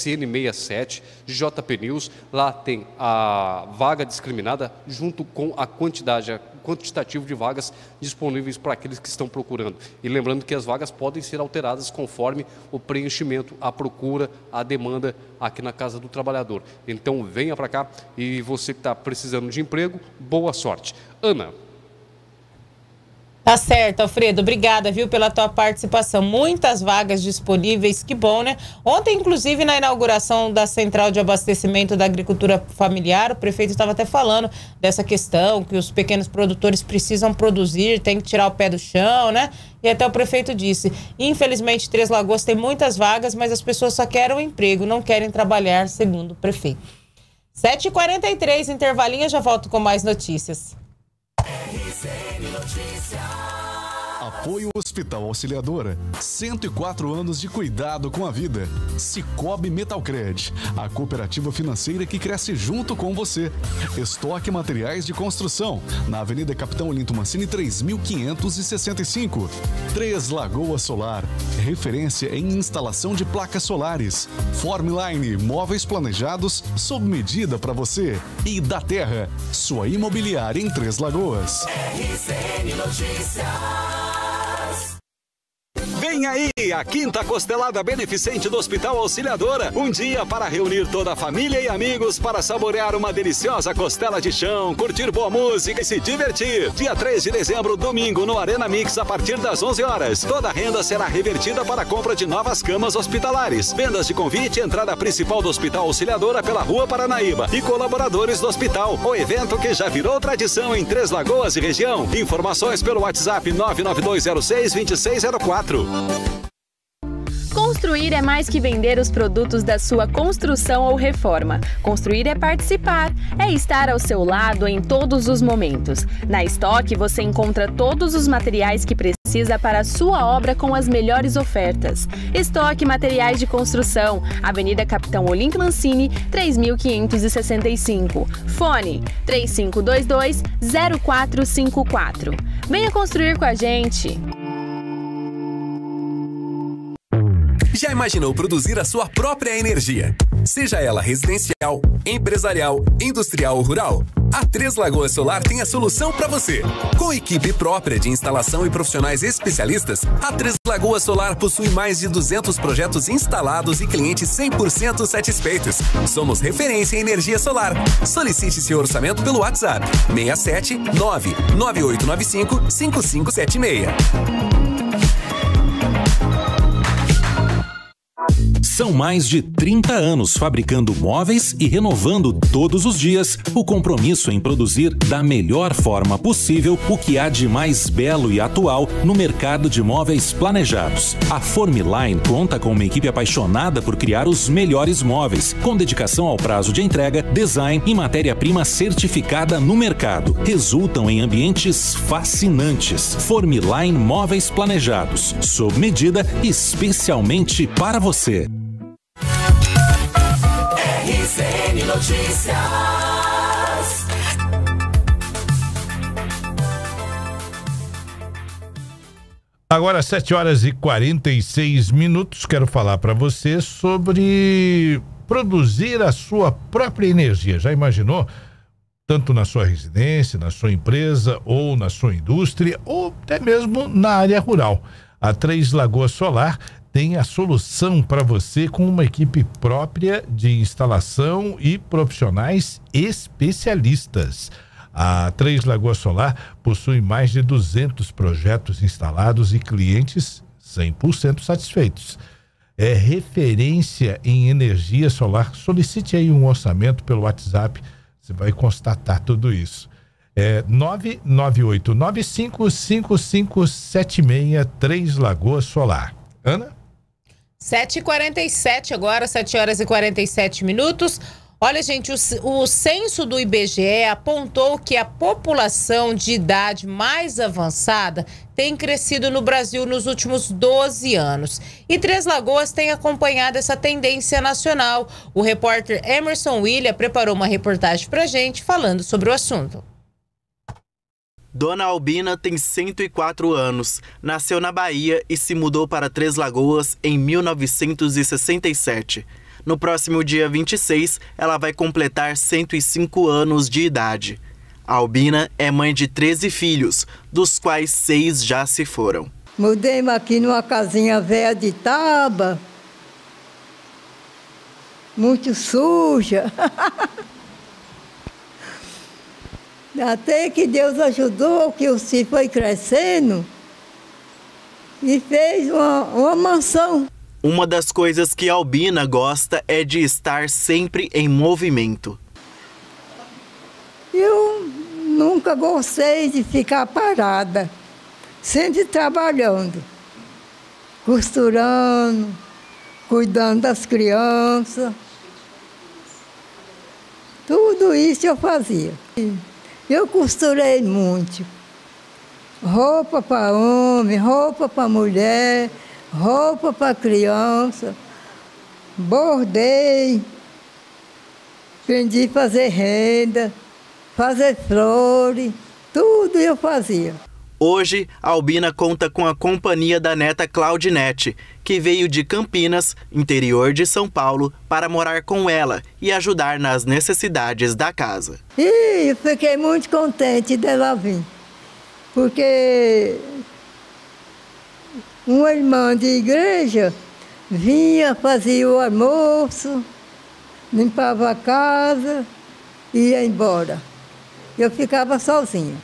RCN67 de JP News. Lá tem a vaga discriminada junto com a quantitativo de vagas disponíveis para aqueles que estão procurando. E lembrando que as vagas podem ser alteradas conforme o preenchimento, a procura, a demanda aqui na Casa do Trabalhador. Então venha para cá e você que está precisando de emprego, boa sorte. Ana. Tá certo, Alfredo. Obrigada, viu, pela tua participação. Muitas vagas disponíveis, que bom, né? Ontem, inclusive, na inauguração da Central de Abastecimento da Agricultura Familiar, o prefeito estava até falando dessa questão, que os pequenos produtores precisam produzir, tem que tirar o pé do chão, né? E até o prefeito disse, infelizmente, Três Lagoas tem muitas vagas, mas as pessoas só querem um emprego, não querem trabalhar, segundo o prefeito. 7h43, intervalinho, já volto com mais notícias. RCN Notícias. Apoio Hospital Auxiliadora. 104 anos de cuidado com a vida. Cicobi Metalcred, a cooperativa financeira que cresce junto com você. Estoque Materiais de Construção, na Avenida Capitão Olinto Mancini 3565. Três Lagoas Solar, referência em instalação de placas solares. Formline, móveis planejados sob medida para você. E da Terra, sua imobiliária em Três Lagoas. RCN Notícias. Vem aí a quinta costelada beneficente do Hospital Auxiliadora. Um dia para reunir toda a família e amigos para saborear uma deliciosa costela de chão, curtir boa música e se divertir. Dia 3 de dezembro, domingo, no Arena Mix, a partir das 11 horas. Toda a renda será revertida para a compra de novas camas hospitalares. Vendas de convite, entrada principal do Hospital Auxiliadora pela Rua Paranaíba e colaboradores do hospital. O evento que já virou tradição em Três Lagoas e região. Informações pelo WhatsApp 992062604. Construir é mais que vender os produtos da sua construção ou reforma. Construir é participar, é estar ao seu lado em todos os momentos. Na Estoque você encontra todos os materiais que precisa precisa para a sua obra com as melhores ofertas. Estoque Materiais de Construção, Avenida Capitão Olímpio Mancini, 3565. Fone 3522-0454. Venha construir com a gente. Já imaginou produzir a sua própria energia? Seja ela residencial, empresarial, industrial ou rural? A Três Lagoas Solar tem a solução para você. Com equipe própria de instalação e profissionais especialistas, a Três Lagoas Solar possui mais de 200 projetos instalados e clientes 100% satisfeitos. Somos referência em energia solar. Solicite seu orçamento pelo WhatsApp 67 99895 5576. São mais de 30 anos fabricando móveis e renovando todos os dias o compromisso em produzir da melhor forma possível o que há de mais belo e atual no mercado de móveis planejados. A Formiline conta com uma equipe apaixonada por criar os melhores móveis, com dedicação ao prazo de entrega, design e matéria-prima certificada no mercado. Resultam em ambientes fascinantes. Formiline Móveis Planejados, sob medida especialmente para você. RCN Notícias. Agora, 7h46, quero falar para você sobre produzir a sua própria energia. Já imaginou? Tanto na sua residência, na sua empresa, ou na sua indústria, ou até mesmo na área rural. A Três Lagoas Solar tem a solução para você com uma equipe própria de instalação e profissionais especialistas. A Três Lagoas Solar possui mais de 200 projetos instalados e clientes 100% satisfeitos. É referência em energia solar. Solicite aí um orçamento pelo WhatsApp, você vai constatar tudo isso. 998955576 Três Lagoas Solar. Ana? 7h47 agora, 7h47. Olha, gente, o censo do IBGE apontou que a população de idade mais avançada tem crescido no Brasil nos últimos 12 anos. E Três Lagoas tem acompanhado essa tendência nacional. O repórter Emerson William preparou uma reportagem pra gente falando sobre o assunto. Dona Albina tem 104 anos, nasceu na Bahia e se mudou para Três Lagoas em 1967. No próximo dia 26, ela vai completar 105 anos de idade. A Albina é mãe de 13 filhos, dos quais 6 já se foram. Mudei-me aqui numa casinha velha de tábua, muito suja. Até que Deus ajudou, que o filho foi crescendo e fez uma mansão. Uma das coisas que a Albina gosta é de estar sempre em movimento. Eu nunca gostei de ficar parada, sempre trabalhando, costurando, cuidando das crianças. Tudo isso eu fazia. Eu costurei muito. Roupa para homem, roupa para mulher, roupa para criança. Bordei. Aprendi a fazer renda, fazer flores. Tudo eu fazia. Hoje, a Albina conta com a companhia da neta Claudinete, que veio de Campinas, interior de São Paulo, para morar com ela e ajudar nas necessidades da casa. E eu fiquei muito contente dela vir, porque uma irmã de igreja vinha, fazia o almoço, limpava a casa e ia embora. Eu ficava sozinha.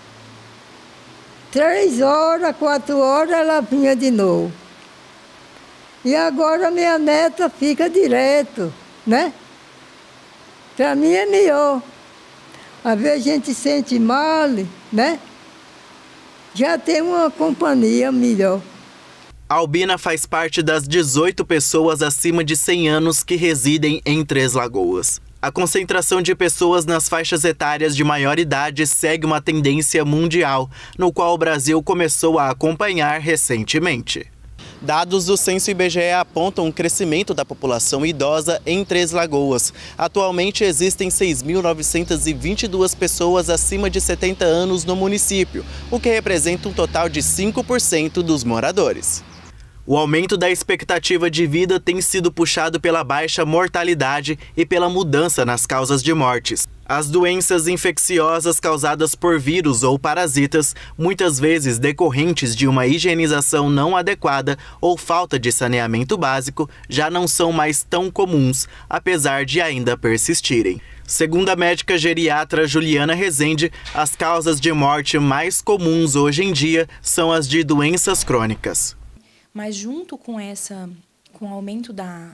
3 horas, 4 horas, ela vinha de novo. E agora minha neta fica direto, né? Para mim é melhor. Às vezes a gente sente mal, né? Já tem uma companhia melhor. A Albina faz parte das 18 pessoas acima de 100 anos que residem em Três Lagoas. A concentração de pessoas nas faixas etárias de maior idade segue uma tendência mundial, no qual o Brasil começou a acompanhar recentemente. Dados do Censo IBGE apontam um crescimento da população idosa em Três Lagoas. Atualmente existem 6.922 pessoas acima de 70 anos no município, o que representa um total de 5% dos moradores. O aumento da expectativa de vida tem sido puxado pela baixa mortalidade e pela mudança nas causas de mortes. As doenças infecciosas causadas por vírus ou parasitas, muitas vezes decorrentes de uma higienização não adequada ou falta de saneamento básico, já não são mais tão comuns, apesar de ainda persistirem. Segundo a médica geriatra Juliana Rezende, as causas de morte mais comuns hoje em dia são as de doenças crônicas. Mas junto com o aumento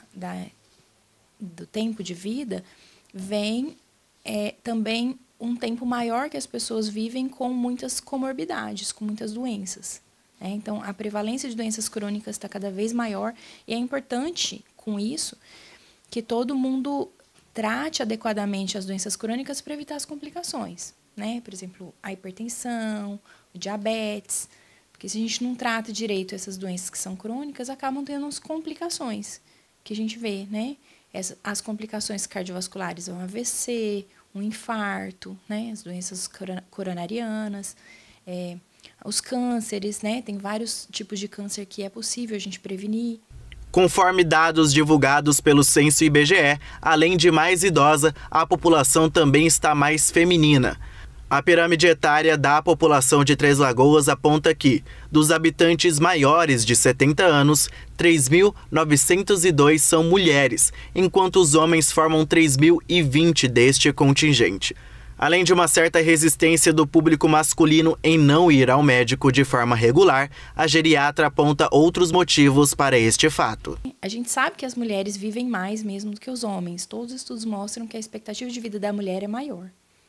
do tempo de vida, vem também um tempo maior que as pessoas vivem com muitas comorbidades, com muitas doenças. Então, a prevalência de doenças crônicas está cada vez maior e é importante, com isso, que todo mundo trate adequadamente as doenças crônicas para evitar as complicações. Por exemplo, a hipertensão, o diabetes. Porque se a gente não trata direito essas doenças que são crônicas, acabam tendo as complicações que a gente vê, As complicações cardiovasculares, um AVC, um infarto, as doenças coronarianas, os cânceres, Tem vários tipos de câncer que é possível a gente prevenir. Conforme dados divulgados pelo Censo IBGE, além de mais idosa, a população também está mais feminina. A pirâmide etária da população de Três Lagoas aponta que, dos habitantes maiores de 70 anos, 3.902 são mulheres, enquanto os homens formam 3.020 deste contingente. Além de uma certa resistência do público masculino em não ir ao médico de forma regular, a geriatra aponta outros motivos para este fato. A gente sabe que as mulheres vivem mais mesmo do que os homens. Todos os estudos mostram que a expectativa de vida da mulher é maior,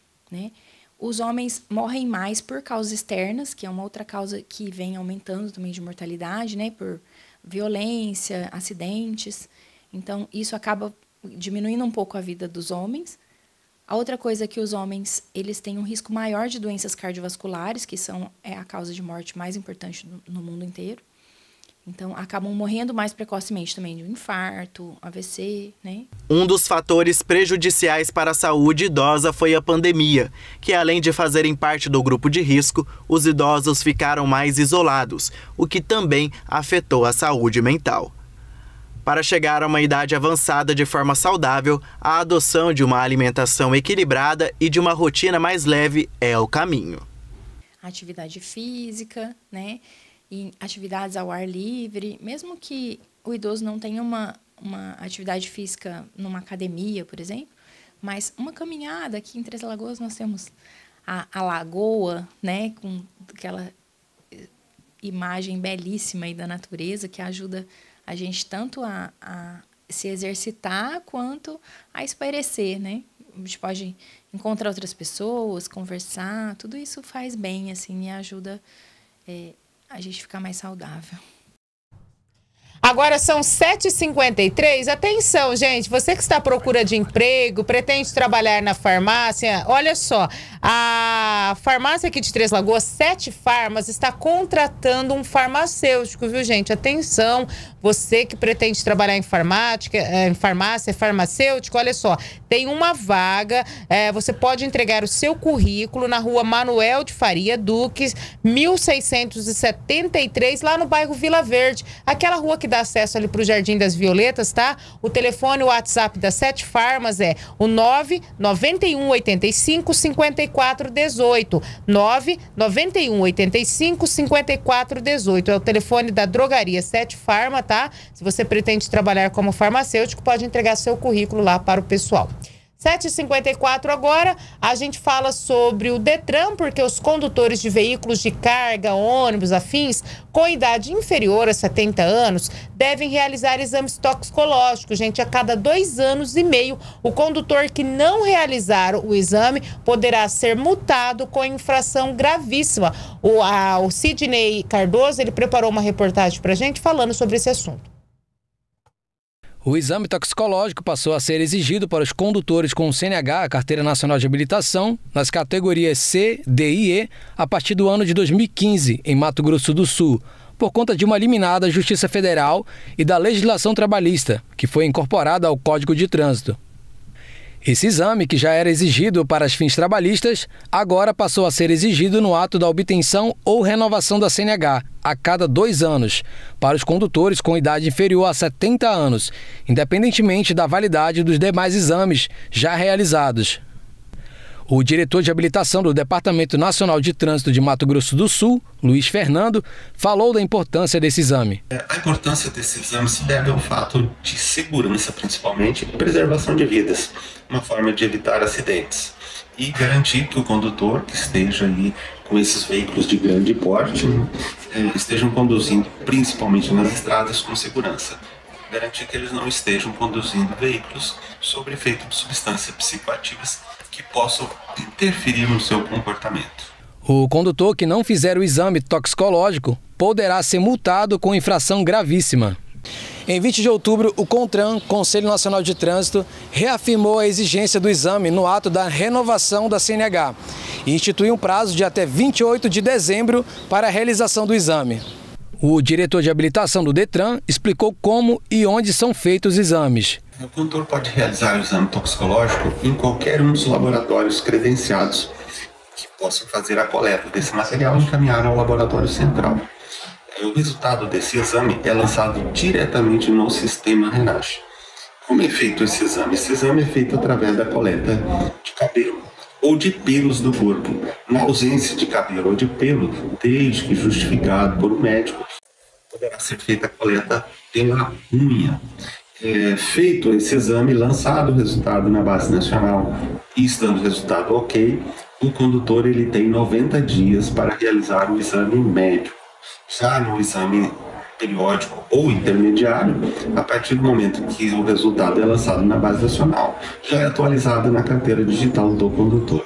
Os homens morrem mais por causas externas, que é uma outra causa que vem aumentando também de mortalidade, por violência, acidentes. Então, isso acaba diminuindo um pouco a vida dos homens. A outra coisa é que os homens eles têm um risco maior de doenças cardiovasculares, que é a causa de morte mais importante no mundo inteiro. Então, acabam morrendo mais precocemente também de um infarto, AVC, Um dos fatores prejudiciais para a saúde idosa foi a pandemia, que além de fazerem parte do grupo de risco, os idosos ficaram mais isolados, o que também afetou a saúde mental. Para chegar a uma idade avançada de forma saudável, a adoção de uma alimentação equilibrada e de uma rotina mais leve é o caminho. Atividade física, e atividades ao ar livre, mesmo que o idoso não tenha uma atividade física numa academia, por exemplo, mas uma caminhada. Aqui em Três Lagoas nós temos a lagoa, com aquela imagem belíssima aí da natureza que ajuda a gente tanto a se exercitar quanto a espairecer, A gente pode encontrar outras pessoas, conversar, tudo isso faz bem, e ajuda a gente ficar mais saudável. Agora são 7h53. Atenção, gente. Você que está à procura de emprego, pretende trabalhar na farmácia, olha só. A farmácia aqui de Três Lagoas, 7 Farmas, está contratando um farmacêutico, viu, gente? Atenção, você que pretende trabalhar em farmácia, farmacêutico, olha só. Tem uma vaga, você pode entregar o seu currículo na rua Manuel de Faria Duques, 1673, lá no bairro Vila Verde. Aquela rua que dá acesso ali para o Jardim das Violetas, tá? O telefone, o WhatsApp das 7 Farmas é o 99185-5418. 99185-5418. É o telefone da drogaria 7 Farma, tá? Se você pretende trabalhar como farmacêutico, pode entregar seu currículo lá para o pessoal. 7h54 agora, a gente fala sobre o Detran, porque os condutores de veículos de carga, ônibus, afins, com idade inferior a 70 anos, devem realizar exames toxicológicos, gente, a cada 2 anos e meio. O condutor que não realizar o exame poderá ser multado com infração gravíssima. O Sidney Cardoso, ele preparou uma reportagem pra gente falando sobre esse assunto. O exame toxicológico passou a ser exigido para os condutores com CNH, Carteira Nacional de Habilitação, nas categorias C, D e E, a partir do ano de 2015, em Mato Grosso do Sul, por conta de uma liminar da Justiça Federal e da legislação trabalhista, que foi incorporada ao Código de Trânsito. Esse exame, que já era exigido para os fins trabalhistas, agora passou a ser exigido no ato da obtenção ou renovação da CNH, a cada 2 anos, para os condutores com idade inferior a 70 anos, independentemente da validade dos demais exames já realizados. O diretor de habilitação do Departamento Nacional de Trânsito de Mato Grosso do Sul, Luiz Fernando, falou da importância desse exame. A importância desse exame se deve ao fato de segurança, principalmente, e preservação de vidas, uma forma de evitar acidentes e garantir que o condutor que esteja aí com esses veículos de grande porte estejam conduzindo principalmente nas estradas com segurança. Garantir que eles não estejam conduzindo veículos sob efeito de substâncias psicoativas que possam interferir no seu comportamento. O condutor que não fizer o exame toxicológico poderá ser multado com infração gravíssima. Em 20 de outubro, o CONTRAN, Conselho Nacional de Trânsito, reafirmou a exigência do exame no ato da renovação da CNH e instituiu um prazo de até 28 de dezembro para a realização do exame. O diretor de habilitação do DETRAN explicou como e onde são feitos os exames. O condutor pode realizar o exame toxicológico em qualquer um dos laboratórios credenciados que possam fazer a coleta desse material e encaminhar ao laboratório central. O resultado desse exame é lançado diretamente no sistema RENAGE. Como é feito esse exame? Esse exame é feito através da coleta de cabelo ou de pelos do corpo. Na ausência de cabelo ou de pelo, desde que justificado por um médico, poderá ser feita a coleta pela unha. Feito esse exame, lançado o resultado na base nacional e estando o resultado ok, o condutor ele tem 90 dias para realizar o exame médico. Já no exame periódico ou intermediário, a partir do momento que o resultado é lançado na base nacional, já é atualizado na carteira digital do condutor.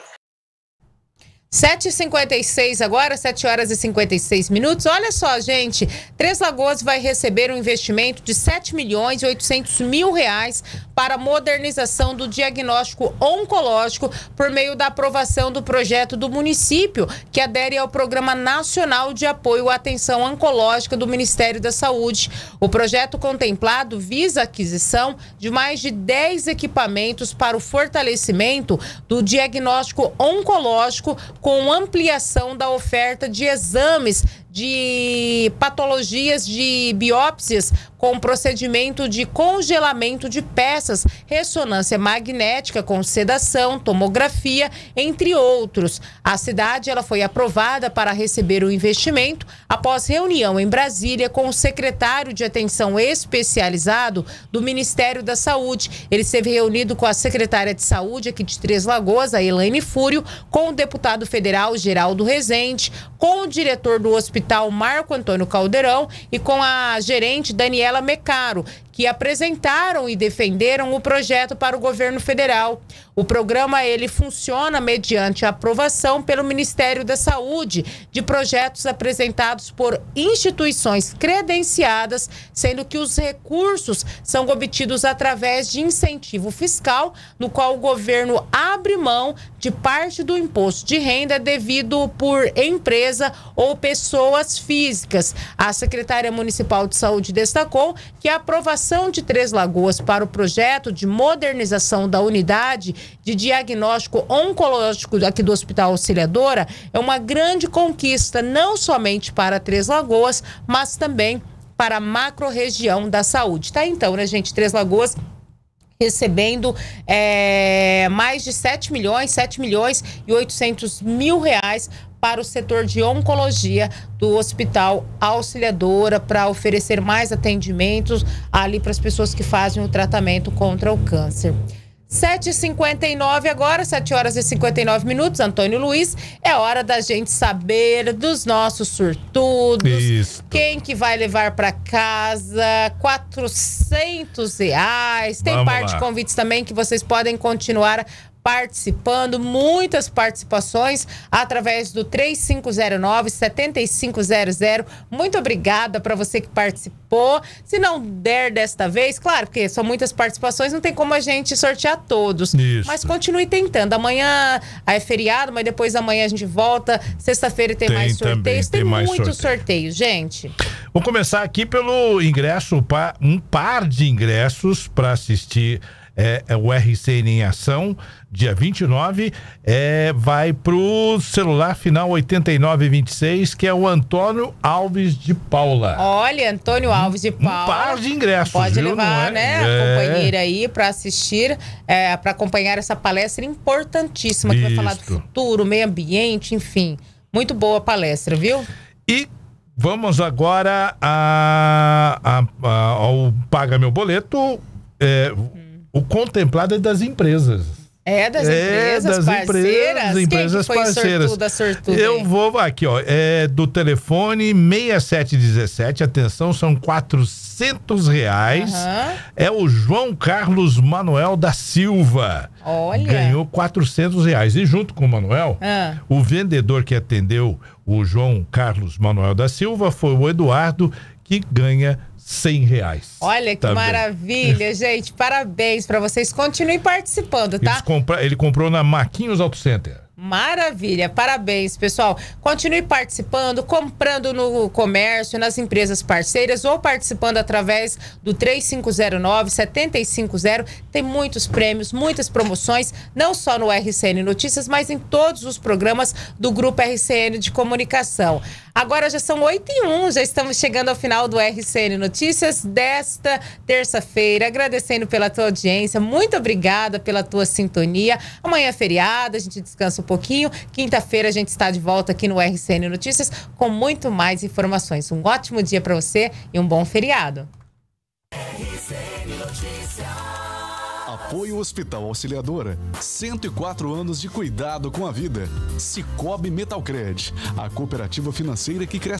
7h56 agora, 7 horas e 56 minutos. Olha só, gente, Três Lagoas vai receber um investimento de 7.800.000 reais para a modernização do diagnóstico oncológico por meio da aprovação do projeto do município, que adere ao Programa Nacional de Apoio à Atenção Oncológica do Ministério da Saúde. O projeto contemplado visa a aquisição de mais de 10 equipamentos para o fortalecimento do diagnóstico oncológico, com ampliação da oferta de exames de patologias de biópsias com procedimento de congelamento de peças, ressonância magnética com sedação, tomografia, entre outros. A cidade ela foi aprovada para receber o investimento após reunião em Brasília com o secretário de Atenção Especializado do Ministério da Saúde. Ele esteve reunido com a secretária de Saúde aqui de Três Lagoas, a Elaine Fúrio, com o deputado federal Geraldo Rezende, com o diretor do hospital Marco Antônio Caldeirão e com a gerente Daniela Mecaro, que apresentaram e defenderam o projeto para o governo federal. O programa ele funciona mediante a aprovação pelo Ministério da Saúde de projetos apresentados por instituições credenciadas, sendo que os recursos são obtidos através de incentivo fiscal, no qual o governo abre mão de parte do imposto de renda devido por empresa ou pessoas físicas. A secretária municipal de saúde destacou que a aprovação de Três Lagoas para o projeto de modernização da unidade de diagnóstico oncológico aqui do Hospital Auxiliadora é uma grande conquista, não somente para Três Lagoas, mas também para a macro-região da saúde. Tá então, né, gente? Três Lagoas recebendo mais de 7 milhões e 800 mil reais para o setor de oncologia do Hospital Auxiliadora, para oferecer mais atendimentos ali para as pessoas que fazem o tratamento contra o câncer. 7h59 agora, 7 horas e 59 minutos. Antônio Luiz, é hora da gente saber dos nossos sortudos. Isso. Quem que vai levar para casa R$400. Tem par de convites também que vocês podem continuar participando, muitas participações através do 3509-7500. Muito obrigada para você que participou. Se não der desta vez, claro, porque são muitas participações, não tem como a gente sortear todos. Isso. Mas continue tentando. Amanhã é feriado, mas depois amanhã a gente volta. Sexta-feira tem mais sorteios. Tem muitos sorteios, gente. Vou começar aqui pelo ingresso, um par de ingressos para assistir o RCN em Ação, dia 29, vai pro celular final 8926, que é o Antônio Alves de Paula. Olha, Antônio Alves de Paula. Um par de ingressos, pode viu? levar, né, a companheira aí para assistir, para acompanhar essa palestra importantíssima, que vai falar do futuro, meio ambiente, enfim. Muito boa a palestra, viu? E vamos agora ao Paga Meu Boleto, o contemplado é das empresas. Das empresas parceiras? Empresas Quem que foi parceiras. sortuda Eu aí? vou aqui, ó. Do telefone 6717, atenção, são R$400. É o João Carlos Manuel da Silva. Olha. Ganhou R$400. E junto com o Manuel, o vendedor que atendeu o João Carlos Manuel da Silva foi o Eduardo, que ganha R$100. Olha que maravilha, gente. Parabéns para vocês. Continuem participando, tá? Ele comprou na Marquinhos Auto Center. Maravilha, parabéns, pessoal. Continue participando, comprando no comércio, nas empresas parceiras ou participando através do 3509-7500. Tem muitos prêmios, muitas promoções, não só no RCN Notícias, mas em todos os programas do Grupo RCN de Comunicação. Agora já são 8h01, já estamos chegando ao final do RCN Notícias desta terça-feira. Agradecendo pela tua audiência, muito obrigada pela tua sintonia. Amanhã é feriado, a gente descansa um pouquinho. Quinta-feira a gente está de volta aqui no RCN Notícias com muito mais informações. Um ótimo dia para você e um bom feriado. RCN Notícias. Apoio Hospital Auxiliadora. 104 anos de cuidado com a vida. Cicobi Metalcred, a cooperativa financeira que cresce